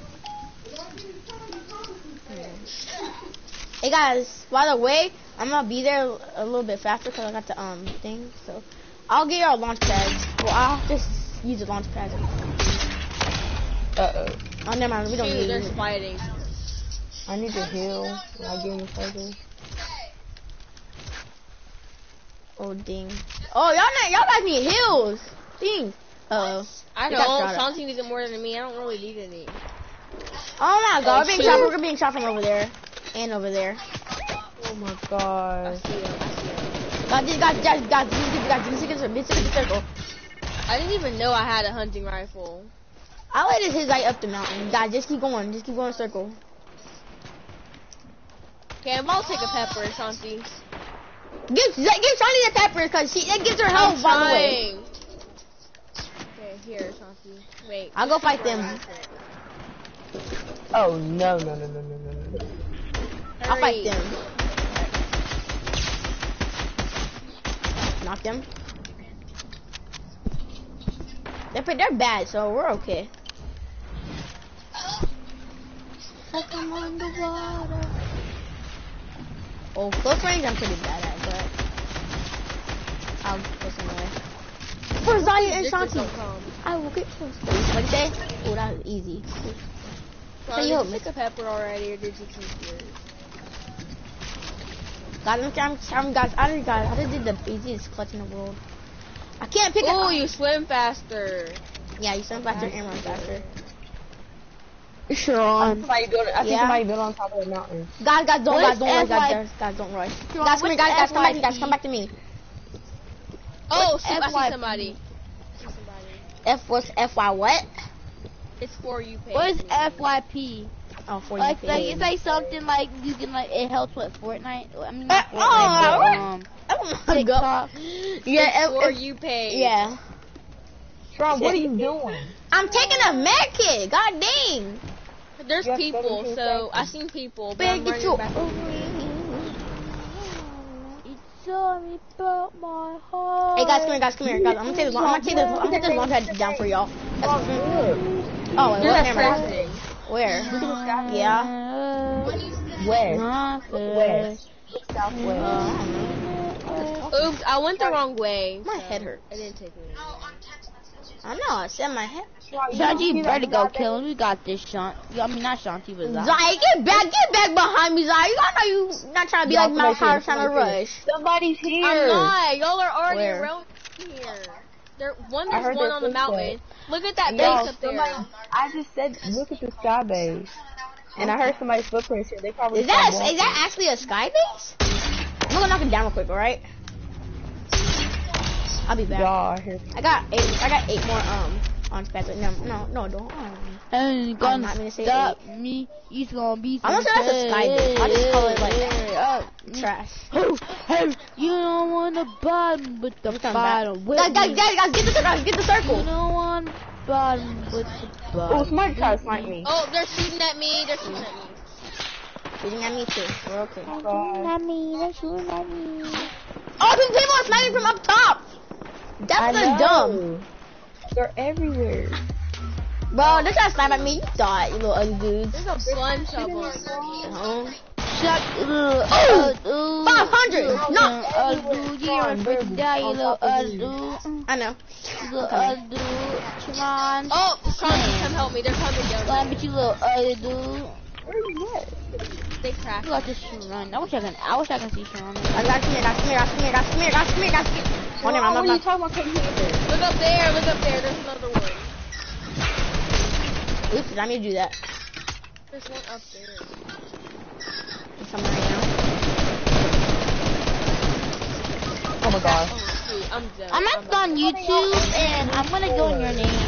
Hey guys, by the way, I'm gonna be there a little bit faster because I got the um thing. So I'll get our launch pads. Well, I'll just use the launch pads. Uh oh. Oh, never mind. We don't Dude, need they're it. fighting. I need to heal. When I give him a second. Oh ding. Oh y'all not, y'all guys need heals. Ding. Uh oh. I You got don't. shot at. Shanti needs it more than me. I don't really need any. Oh my god, Oh, we're being shoot. shot. We're being shot from over there and over there. Oh my I god. see him. I see him. God, this guys, guys, guys, these guys, these guys, these guys, circle. I didn't even know I had a hunting rifle. I let it hit like up the mountain. Guys, just keep going. Just keep going in a circle. Okay, I'm about to take a pepper, Shanti. Give, give Charlie the peppers because she that gives her health. By the way, trying. Okay, here, Shanti. Wait. I'll go fight them. Oh no no no no no no no. I'll fight Hurry. them. Knock them. They're pretty, they're bad, so we're okay. Like I'm on the water. Oh, close range I'm pretty bad at, but I'll go somewhere. For Zaya and Victor, Shanti, don't come. I will get close. What'd you say? Oh, that was easy. Sean, Hey, did yo, you take a pepper already, or did you keep yours? God, I'm, I'm, I'm, guys, I did, guys, I just did the easiest clutch in the world. I can't pick Oh, up. you swim faster. Yeah, you swim faster and run faster. Sean. Somebody build. I think Yeah. somebody built on top of the mountain. Guys, guys, don't, What guys, is don't rush, F Y- guys, guys, guys, don't rush. Sean, Guys, come here, what's guys, guys, come back, F Y P? guys, come back to me. Oh, shoot, I F Y see P? somebody. I see somebody. F, what's F Y what? It's for you, pay. What is F Y P? Oh, for Like, you. like paid. it's like something like you can like it helps with Fortnite. I mean, Uh, not Fortnite, oh, but, what? um, I'm Oh my god. Yeah, Before if, if, you pay. yeah. Sean, what are you doing? I'm taking a med kit. God dang. There's You have people, seventeen so I seconds. seen people. But Better I'm get running your. back. Sorry about my heart. Hey guys, come here, guys, come here, guys. I'm gonna take this. I'm gonna take this. I'm gonna take this launch pad down for y'all. Oh, good. Oh, wait, You're what? not Never mind. crafting. Where? Yeah. West. West. Southwest. Uh, Oops, I went the wrong way. my so head hurts. It didn't take me. I know. I said my head. Shanti, better go kill him. We got this, Shanti. I mean, not Shanti, but Zai. Zai, get back, get back behind me, Zai. You know you not trying to be Yeah, like Mount somebody High see, trying to somebody rush. Somebody's here. I'm not. Y'all are already Where? around here. There, one I there's heard one their on the mountain. footsteps. Look at that Yo, base up somebody, there. I just said, look at the sky base. And I heard somebody's footprints here. They probably Is that stopped a, is that actually a sky base? I'm gonna knock it down real quick, alright? I'll be back. Y'all here. I got eight. I got eight more um on pads. No, no, no, don't. Um, And I'm gonna not gonna say stop me. He's gonna be. I'm gonna say that's a sky base. I'll just call it like uh, trash. Hey, hey, you don't want the bottom with the I'm coming bottom. back. With Guys, guys, me. guys, guys, get the circle. Guys, get the You circle. don't want bottom with the Oh, bottom. somebody tried to snipe me. Oh, they're shooting at me. They're shooting at me. Shooting at me too. We're okay. God. At me, they're shooting at me. Oh, these people are sniping from up top. I That's know. the dumb. They're everywhere. Bro, they're trying to snipe at me. You thought, you little ugly dudes. There's a bunch of them. Uh-huh. Shut uh, Oh, uh, five hundred. No. uh, dude, you ever freaking die, you little uh, dude. I know. You little uh, dude. Come on. Oh, come, come help me. They're coming down. Come but you little uh, dude. Where you at? They You crashed. got this run. I wish I can. I wish I can see Sean. I got come here, guys, come here, guys, come here, guys, come here, guys, come here, guys. Come here. Oh, never mind, What I'm are you not. talking about? Come here. Look up there. Look up there. There's another one. Oops, I need to do that. There's one up there. There's something right now. Oh my god. Oh, shoot. I'm dead. I'm I'm not on YouTube, and I'm gonna go in your name.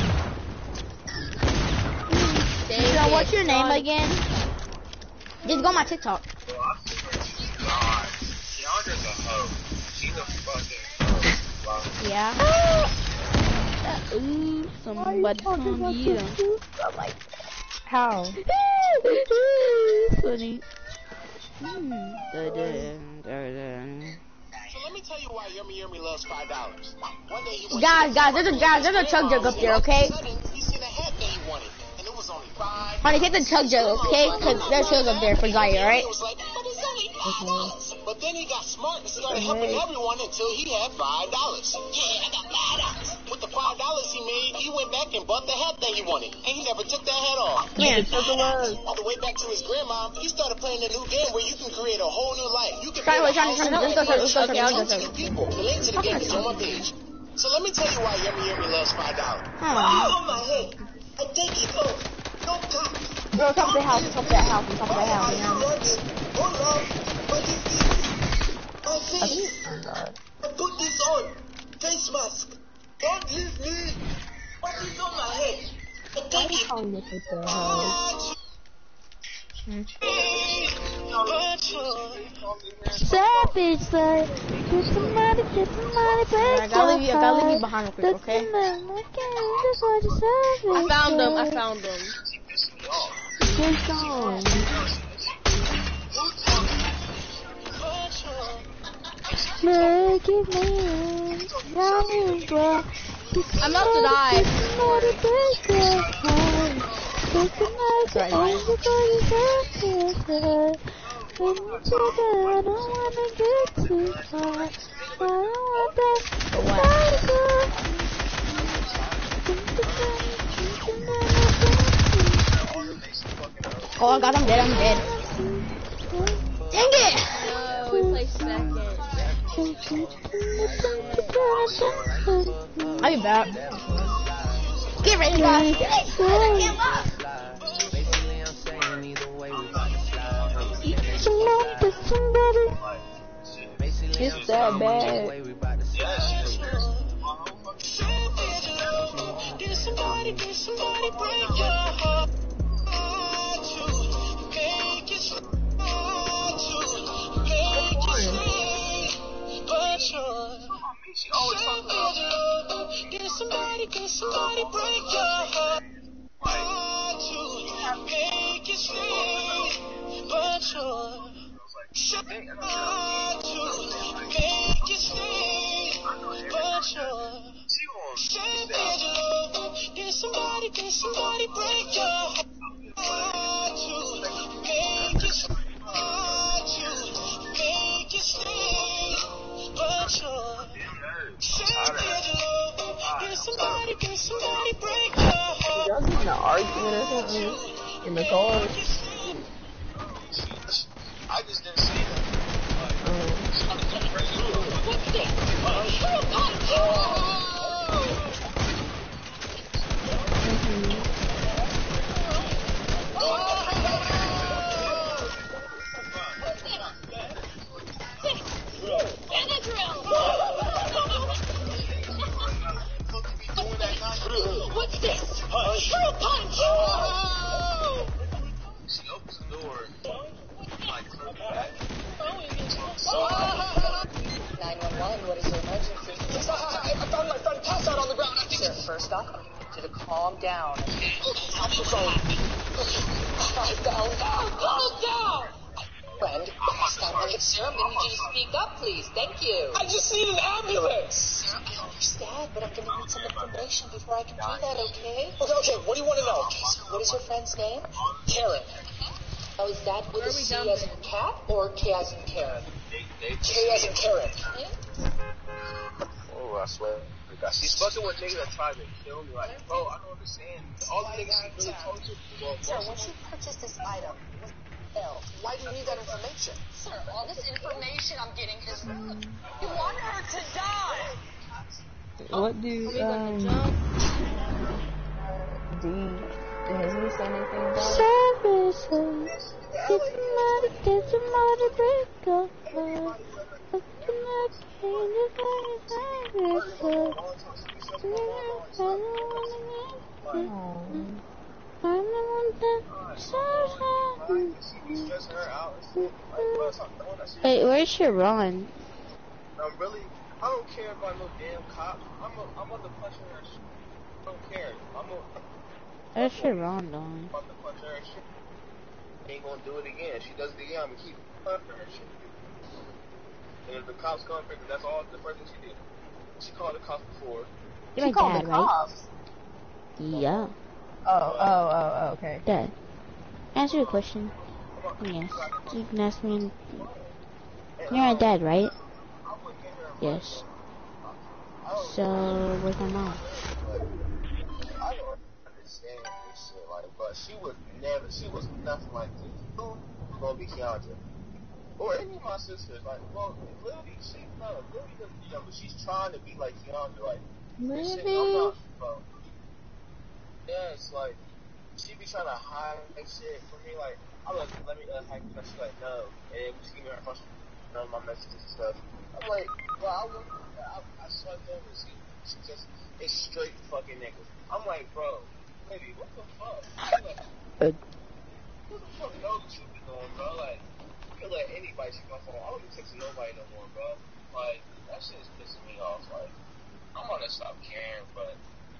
So what's your name again? Just go on my TikTok. Well, I'm super God. Keandra's a hoe. She's a fucking hoe. Yeah. Ooh, somebody come get him. How? Funny. Hmm. Dun, dun, dun. So let me tell you why Yummy Yummy loves five dollars. One day he went Guys, to guys, there's a guys, there's a chug jug up there, okay? all of a sudden, he seen a hat that he wanted, and it was only five. Honey, take the chug jug, okay? Cause there's shows up there for Zaya, alright? He was like, but it's only five dollars. But then he got smart and started helping everyone until he had five dollars. Yeah, I got five dollars. With the five dollars he made, he went back and bought the hat that he wanted, and he never took that hat off. Yeah. On the way back to his grandma, he started playing a new game where you can create a whole new life. You can Try to build wait, try to- a house try to- let's go, let's go, let's go, and let's go. talk to people. The link to the game is on my page. So let me tell you why Yummy Yummy loves five dollars. Huh. Oh my head! I take it off. No top. Go top of the house, top of that house, top of that house. I rugged. Hold up. What is this? My face. I put this on. Face mask. Don't leave me. What is on my head? I take it. Oh, look at the house. Savage life. Get some money, get some money, break I gotta leave you, I gotta leave you your behind real quick, okay? I found them. I found them. Get on. Make it man, young girl. I'm about to die. Oh god, I'm dead, I'm dead. Dang it! No, we play second. I'll be back. Get ready, guys. It's that bad. Did somebody, did somebody break your heart? Make it hard to make it free. But you stay, but you're trying to make you stay, but you're saying that you love. Can somebody, can somebody break your heart to make you stay, to make you stay, but you're saying that you love. Can somebody, can somebody break your heart? Y'all getting in an argument or something in the car? I just didn't see that. What's this? True punch! She opens the door. Like, turn back. nine one one, what is your emergency? Yes, I, I, I found my friend passed out on the ground. I think. Sir, first off, I need you to calm down. I'm so sorry. Calm down. Calm down! Friend, passed out on the Sir, I need you to speak up, please. Thank you. I just need an ambulance. Sir, I understand, but I'm going to need some information before I can do that, okay? Okay, okay, what do you want to know? Okay, so what is your friend's name? Karen. Oh, is that with a C as in cat or K as in Karen? K as in Karen. Oh, I swear. She's fucking with niggas that tried to kill me. Like, bro, I don't understand. All the niggas she really told you. Well, Sir, once you purchased this item, L, Why do you need that information? Sir, all this information I'm getting is real. You want her to die! What do, um, D, has he said anything about it? Services. Get somebody, get somebody break up. Wait, where's Sharon? I'm really, I don't care about no damn cops. I'm a, I'm about to punch her and shit. I don't care. I'm a, Where's Sharon doing? I'm about to punch her and shit. Ain't gonna do it again. She does it again, I'm gonna keep punching her and shit. And if the cops come and pick her, that's all the first thing she did. She called the cops before. You're my dad, right? Yeah. Oh, oh, oh, oh, okay. Dad. Answer your question. Yes. You can ask me. You're my dad, right? Yes. So, where's my mom? I don't understand this shit, like, but she would never, she was nothing like this. Who was gonna be Keandra? Or any of my sisters, like, well, Lily, she, no, Lily doesn't, you know, but she's trying to be like Keandra, like, this shit, I'm not, bro. Yeah, it's like, she be trying to hide that shit from me, like, I'm like, let me unhack uh, it, she's like, no, and she give me her first, you know, my messages and stuff. I'm like, well, I wouldn't, I, I swiped over and she, she just, it's straight fucking niggas. I'm like, bro, baby, what the fuck? I'm like, Uh, who the fuck knows what you be doing, bro? Like, you can let anybody check my phone. I don't be texting nobody no more, bro. Like, that shit is pissing me off. Like, I'm gonna stop caring, but,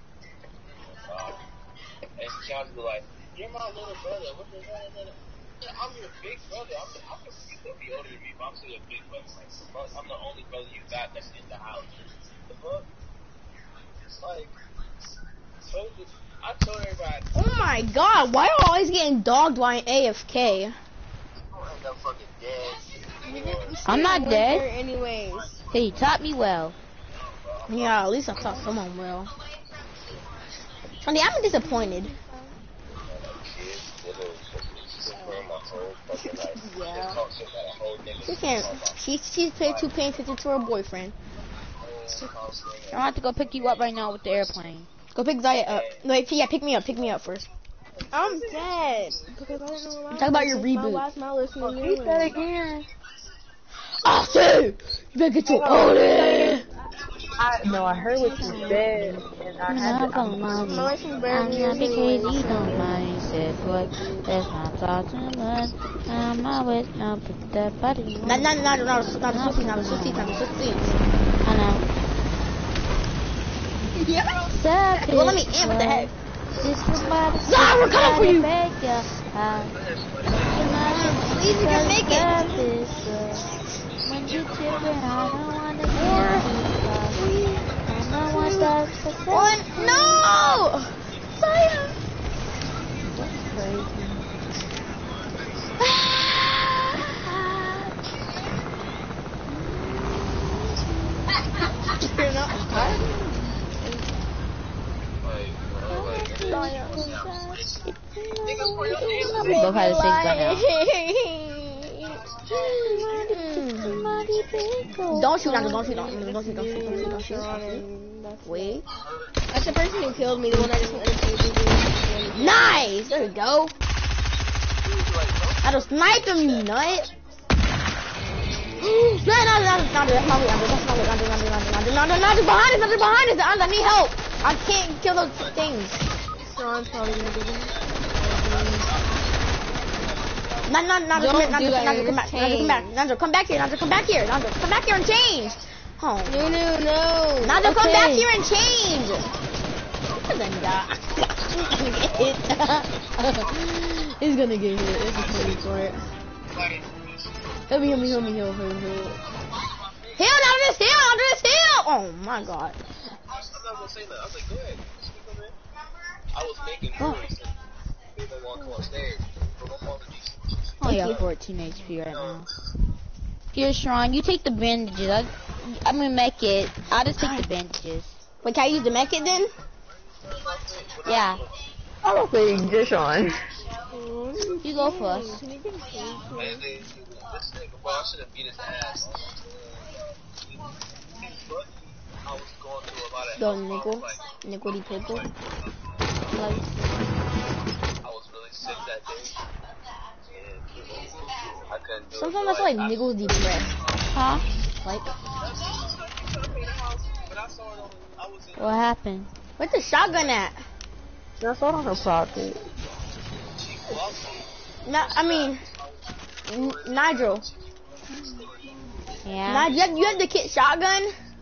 uh, and Keandra be like, you're my little brother. What the hell? Yeah, I'm your big brother. I'm, I'm you still be older than me, but I'm still your big brother. Like, fuck, I'm the only brother you got that's in the house. The fuck? It's like, told you, I told everybody. Oh my god, why are you always getting dogged while I'm A F K? I'm end up fucking dead. I'm not dead. Anyways. Hey, you taught me well. Yeah, at least I taught someone well. I mean, I'm disappointed. Yeah. She can't. She, she's paid too paying attention to her boyfriend. I'm about to go pick you up right now with the airplane. Go pick Zaya up. Wait, yeah, pick me up. Pick me up first. I'm dead. Because I don't know why. Talk about your My reboot. wife's not listening to he you. said again. Austin! You better get your Odin! I, no, I heard what you said, and I had I'm to, not I'm, mommy. Noise from I'm Beverly not Hills. because you don't mind. Said boy, that's not talking much. I'm always no put that body. Not, not, not, not, not a Swifty, not a Swifty, not a Swifty. I know. Yeah. Suck Well, let me it, in. What the heck? This somebody Zah, we're coming for you. beg ya. Please, you can make it. When you children, I don't wanna get you. I don't want that success. One, no! Fire! That's crazy. You're not hot. We both had the same gun now. Don't shoot, Andrew. Don't shoot. Don't shoot. Don't shoot. Don't shoot. Don't shoot. Don't shoot. Wait. That's the person who killed me, the one I just went into. Nice! There we go. I just sniped him, you nut. No, no, no, no, no, that's not it, Andrew. That's not it, Andrew, Andrew, Andrew, Andrew, Andrew, Andrew, behind us, Andrew, behind us, Andrew, I need help. I can't kill those things. Sean's probably gonna get him. No, no, no, Andrew, Don't come do back, that, Andrew, come back, Andrew, come back, Andrew, come back here, Andrew, come back here, Andrew, come back here and change. Oh. No, no, no. Andrew, come Okay. back here and change. He's gonna die. He's gonna get hit. He's gonna get hit. This is pretty for it. Help me, help me, help me, help me, help me. Heal, now this heal, now this heal. Oh my god. I was not gonna say that. I was like, go ahead. Speak on it. I was making Oh. noise. People want to come on stage. But my apologies. I only have fourteen H P right now. Here, Sean, you take the bandages. I, I'm gonna make it. I'll just take the bandages. Wait, can I use the mech it then? Yeah, I don't think Deshaun. you go first. Man, they, this nigga, bro, I should have beat his ass. He's lucky I was going through a lot of Go, health nickel. problems, like, Nickel the people. I was really sick that day. And I couldn't do it. Sometimes I feel like niggles depressed. Huh? Like, But I saw it on, I was in What happened? where's the shotgun at? That's all on her pocket. No, I mean, N- Nigel. Yeah. Nigel, you have, you have the kit shotgun?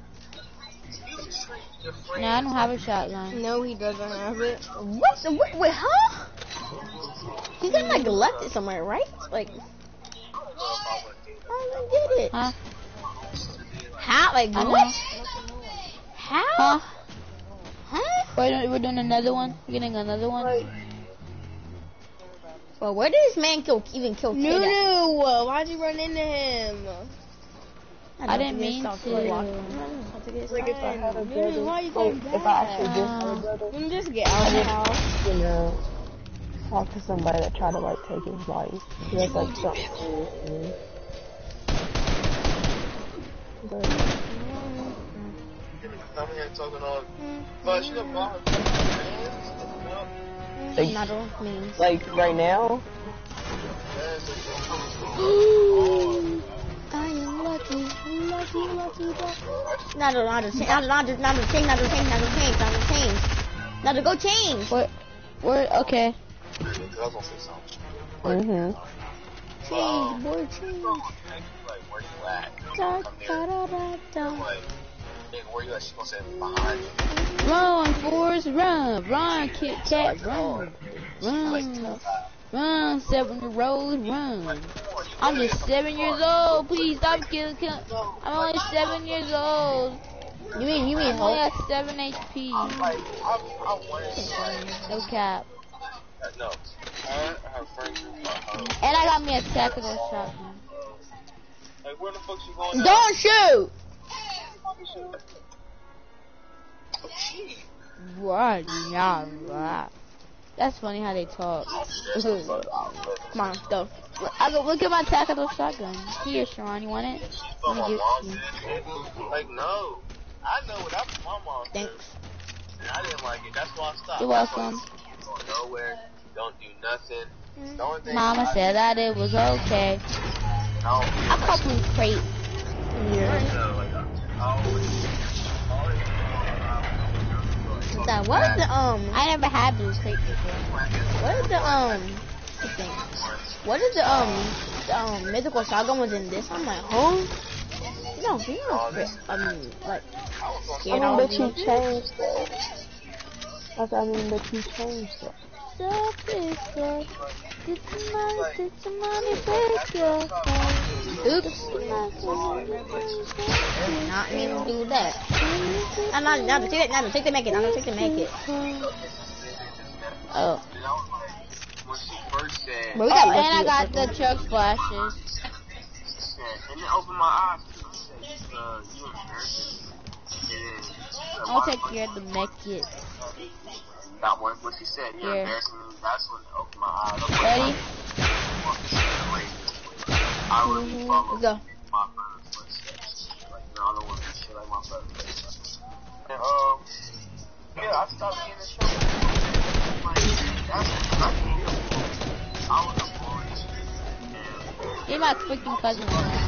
No, I don't have a shotgun. No, he doesn't have it. What? The, wait, wait, huh? He got like left it somewhere, right? Like, I don't get it. Huh? How? Like, I know. what? How? Huh? Huh? We're doing, we're doing another one. We're getting another one. Well, where did this man kill, even kill No, Kid at? no. Why'd you run into him? I didn't mean to. Like if I had a brother, Why you like going if I actually did have a Uh, brother, Let me just get out of the house. you know, talk to somebody that tried to like take his life. That's like something serious to me. But I'm here talking on, but you know, mom, like, Nigel means. like right now, I am lucky, lucky, lucky, lucky. Nigel, Nigel, change, Nigel, Nigel, Nigel, change, Nigel, change, Nigel, change, Nigel, change. Nigel, go change. What? What? Okay. I was gonna say something. mhm. Change, boy, change. Like, where you at? Da, Come da, here. da, da, da. Like, nigga, where you at? She gonna say behind you. Run, Forrest, run. Run, Kit Kat, run. Run. Run, seven-year-old, run. I'm just seven years old. Please stop killing. Kill. I'm only seven years old. You mean, you mean I'm only Hulk? at seven H P. Like, I, I wanted to, like, No cap. uh, no. Her, her friends were like, oh, And I got me a tactical shotgun. like, where the fuck you going now? Don't shoot! Right, yeah, right. That's funny how they talk. Come on, go. I go look at my tactical shotgun. Here, Sharon, you want it? Let me My give mom it to you. said, like, no. I know what that's what my mom said. Thanks. And I didn't like it. That's why I stopped. You're welcome. Going nowhere. Don't do nothing. The only thing Mama I, said that it was okay. I don't I'll call Blue Crate. Yeah. Like, I always, always, What's that? What is the, um, I never had Blue Crate before. what is the, um, the thing? What is the, um, the, um, mythical shotgun was in this? I'm like, huh? No, you know, I mean, like, I scared mean, all but of you me. changed though. Like, I mean, but you changed it. Selfish love. Get some money, get some money, break your heart. Oops. Not mean to do that. I'm not, not to take it, not to take the make it, I'm gonna take the make it. Oh. When she first said, But we Oh, got and I lucky got with the this truck splashes. she said, and then opened my eyes. She said, uh, you embarrassing me. And then, I'll take care of the make it. Not when, when she said, you're Yeah. embarrassing me, that's when it opened my eyes. I'm Ready? I really Mhm. follow Let's go. my brother's footsteps. Like, no, I don't want to do shit like my brother. And, um, yeah, I stopped being in trouble. Like, that's, I can't get a I was a boy. You're my freaking cousin.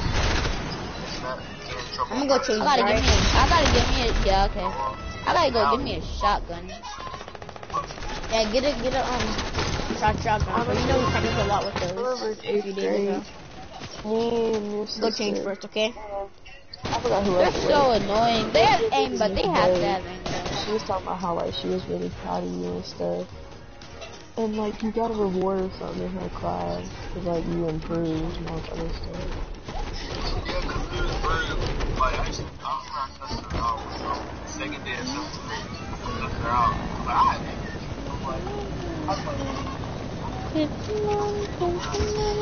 I'm gonna go change I gotta it, give me a, I gotta give me a, yeah, okay. I gotta go give me a shotgun. Yeah, get it, get it, um, shot shotgun. But you know we practice a lot with those. Whoever A few days ago. Me and your Go change sister. first, okay? I forgot who They're else it so was. annoying. They have aim, but they have to have aim. She was talking about how, like, she was really proud of you and stuff. And, like, you got a reward or something in her class. Cause, like, you improved and all that other stuff. Yeah, because we was worried. Like, actually, I was trying to test her out. So, second day of seventh grade, test her out. But I had it. I'm like, I was like, It's long, it's long, it's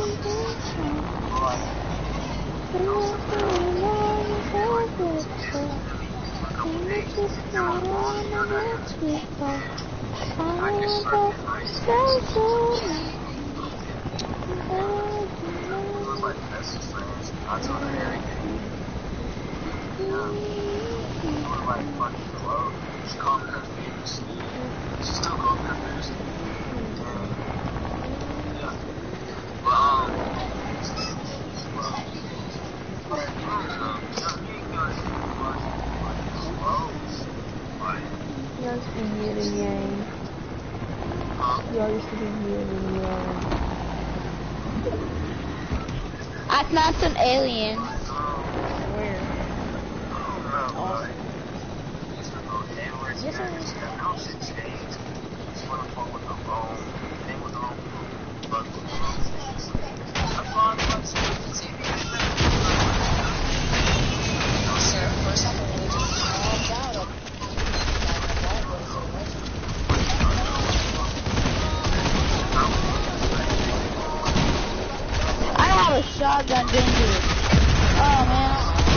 like, best friends. I told her everything. Yeah. We were like fucking below. She called me her favorite student. She still calls me her favorite student. And, yeah. But, um, well, I don't know. You know, you ain't gonna see much, like, close. Like, You guys be yin and yang. huh? Y'all used to be yin and yang. I snapped an alien. Where? I don't know, but it's a little neighborhood. Yes, sir. That house should change. Just wanna fuck with the phone. They was on fuck with the phone. That's why I'm like, see, No, sir. First off, I need you to calm down. I have a shotgun dangerous. Oh man.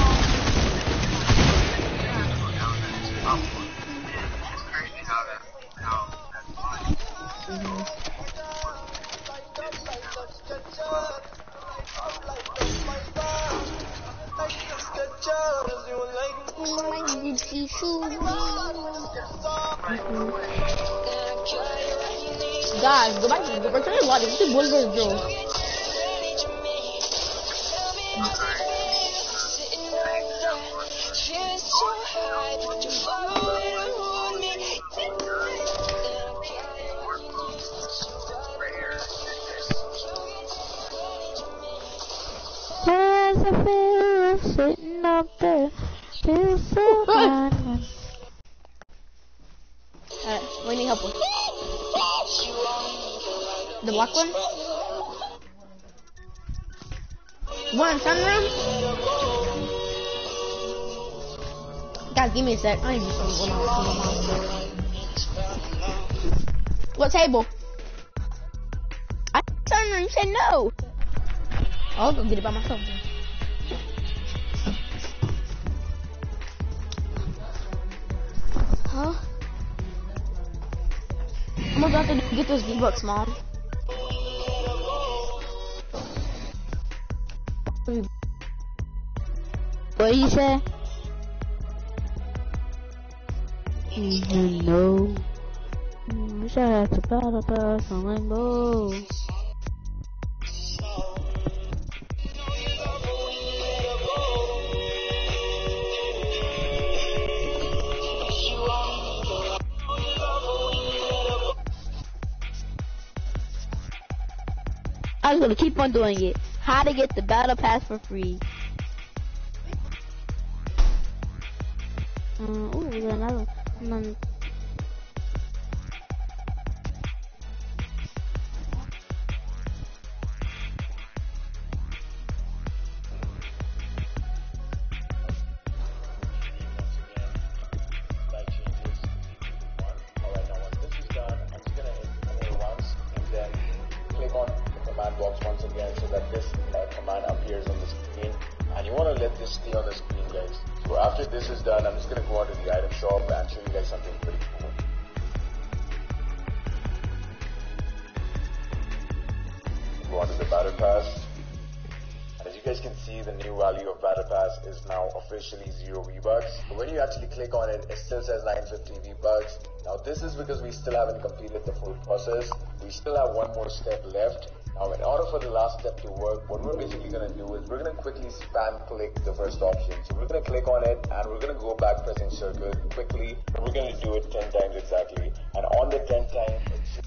it's crazy how that, how that's fine. Guys, go back to the return to logic. This is Bulldog Joe. There's a feeling sitting up there. Feels so fine. Alright, we need help with. The black one? One sunroom? Guys, give me a sec. I need to do something. One more, one more. What table? I sunroom, you said no. I'll go get it by myself then. Huh? I'm about to get those V-Bucks, Mom. What do you say? Mm, no. Mm, wish I had to battle pass on rainbow. I was gonna keep on doing it. How to get the battle pass for free. Um, ooh, we got another one. again so that this uh, command appears on the screen, and you want to let this stay on the screen, guys. So after this is done, I'm just going to go on to the item shop and show you guys something pretty cool. Go on to the battle pass. As you guys can see, the new value of Battle Pass is now officially zero V-Bucks. But when you actually click on it, it still says nine hundred fifty V-Bucks. Now this is because we still haven't completed the full process. We still have one more step left. Now in order for the last step to work, what we're basically going to do is we're going to quickly spam click the first option. So we're going to click on it and we're going to go back pressing circle quickly. And we're going to do it ten times exactly. And on the tenth time, it should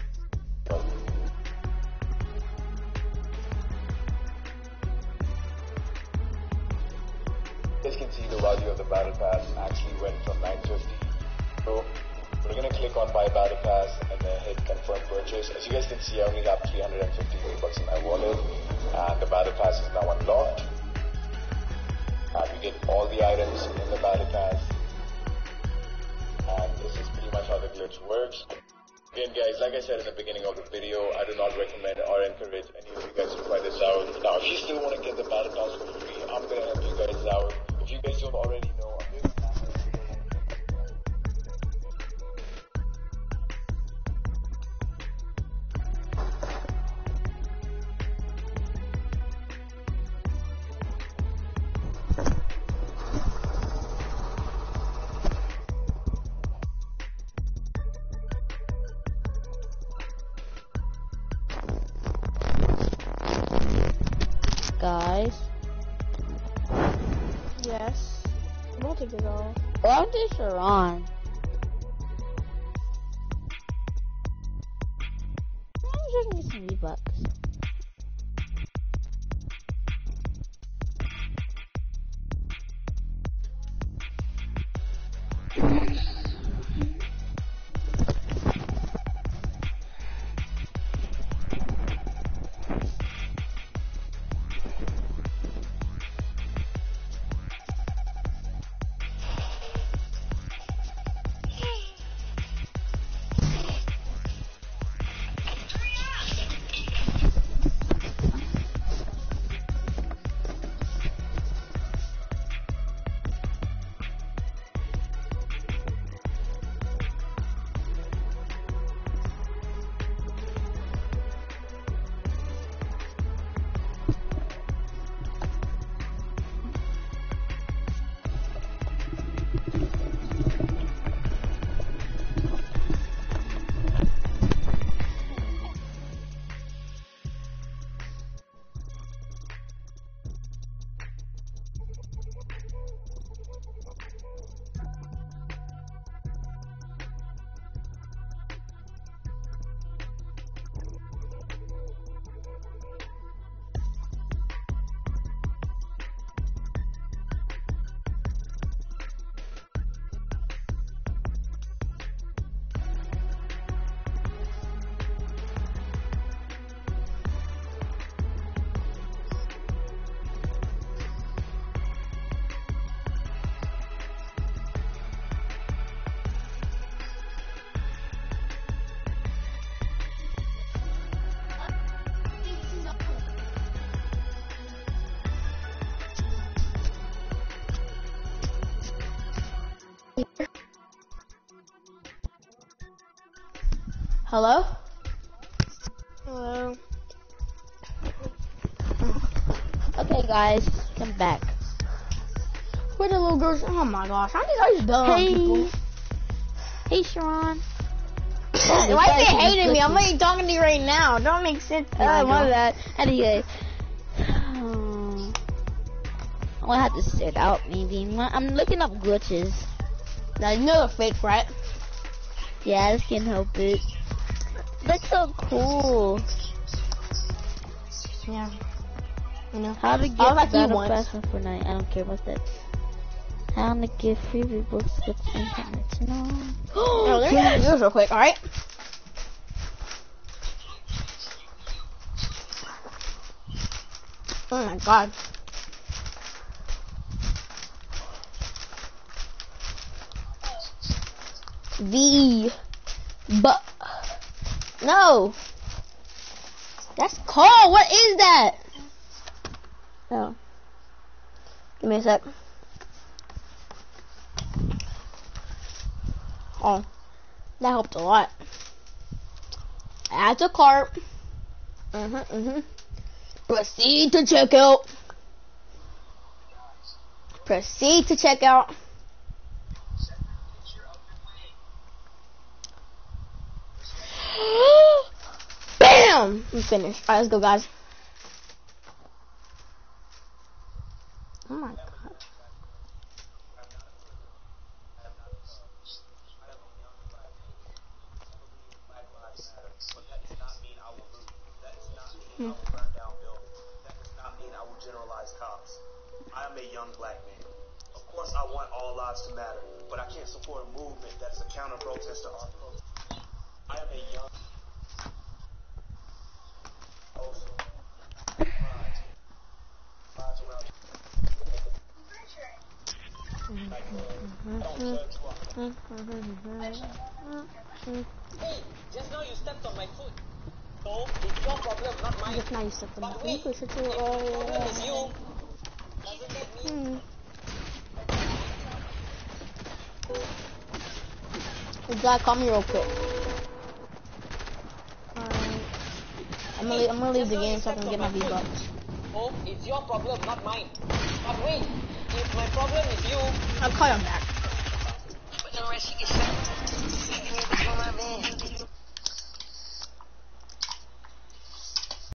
you guys can see the value of the battle pass actually went from nine hundred fifty. So we're going to click on buy battle pass and then hit confirm purchase. As you guys can see, I only have three hundred fifty V-Bucks in my wallet and the battle pass is now unlocked. And we get all the items in the battle pass. And this is pretty much how the glitch works. Again guys, like I said in the beginning of the video, I do not recommend or encourage any of you guys to try this out. Now if you still want to get the battle pass for free, I'm going to help you guys out. If you guys don't already know, I'm doing guys. Yes. I'm gonna take it off. Why this are on? I'm just some V-Bucks. Hello? Hello. Okay, guys, come back. Where the little girls? Oh my gosh, how these guys dumb Hey. people? Hey, Sharon. Why is they hating me? I'm like talking to you right now. Don't make sense. to me, Oh, my girl. bad. Anyway. Um, I'm gonna have to sit out, maybe. I'm looking up glitches. Now you know they're fake, right? Yeah, I just can't help it. That's so cool. Yeah. You know. How to get I was like you battle once. pass for Fortnite. I don't care about that. How to get free books with international. Oh, let me do this real quick, alright? Oh my god. V. But. No. That's cold. What is that? Oh. Give me a sec. Oh. That helped a lot. Add to cart. Mm-hmm, mm-hmm. Proceed to checkout. Proceed to checkout. Bam! I'm finished. Alright, let's go, guys. Oh my god. Hmm. That does not mean I will generalize cops. I am a young black man. Of course, I want all lives to matter, but I can't support a movement that is a counter-protest to our culture. I am a young... Also... Hey, just now you stepped on my foot. So, it's your problem, not mine. Just now you stepped on my But wait, foot. if the problem is you, doesn't that mean... Hey, Jack, call me real quick. Alright. I'm gonna, leave, I'm gonna leave the game so I can get my V-Bucks. Oh, it's your problem, not mine. But wait, if my problem is you... I'll call you back. But the rest you get shot.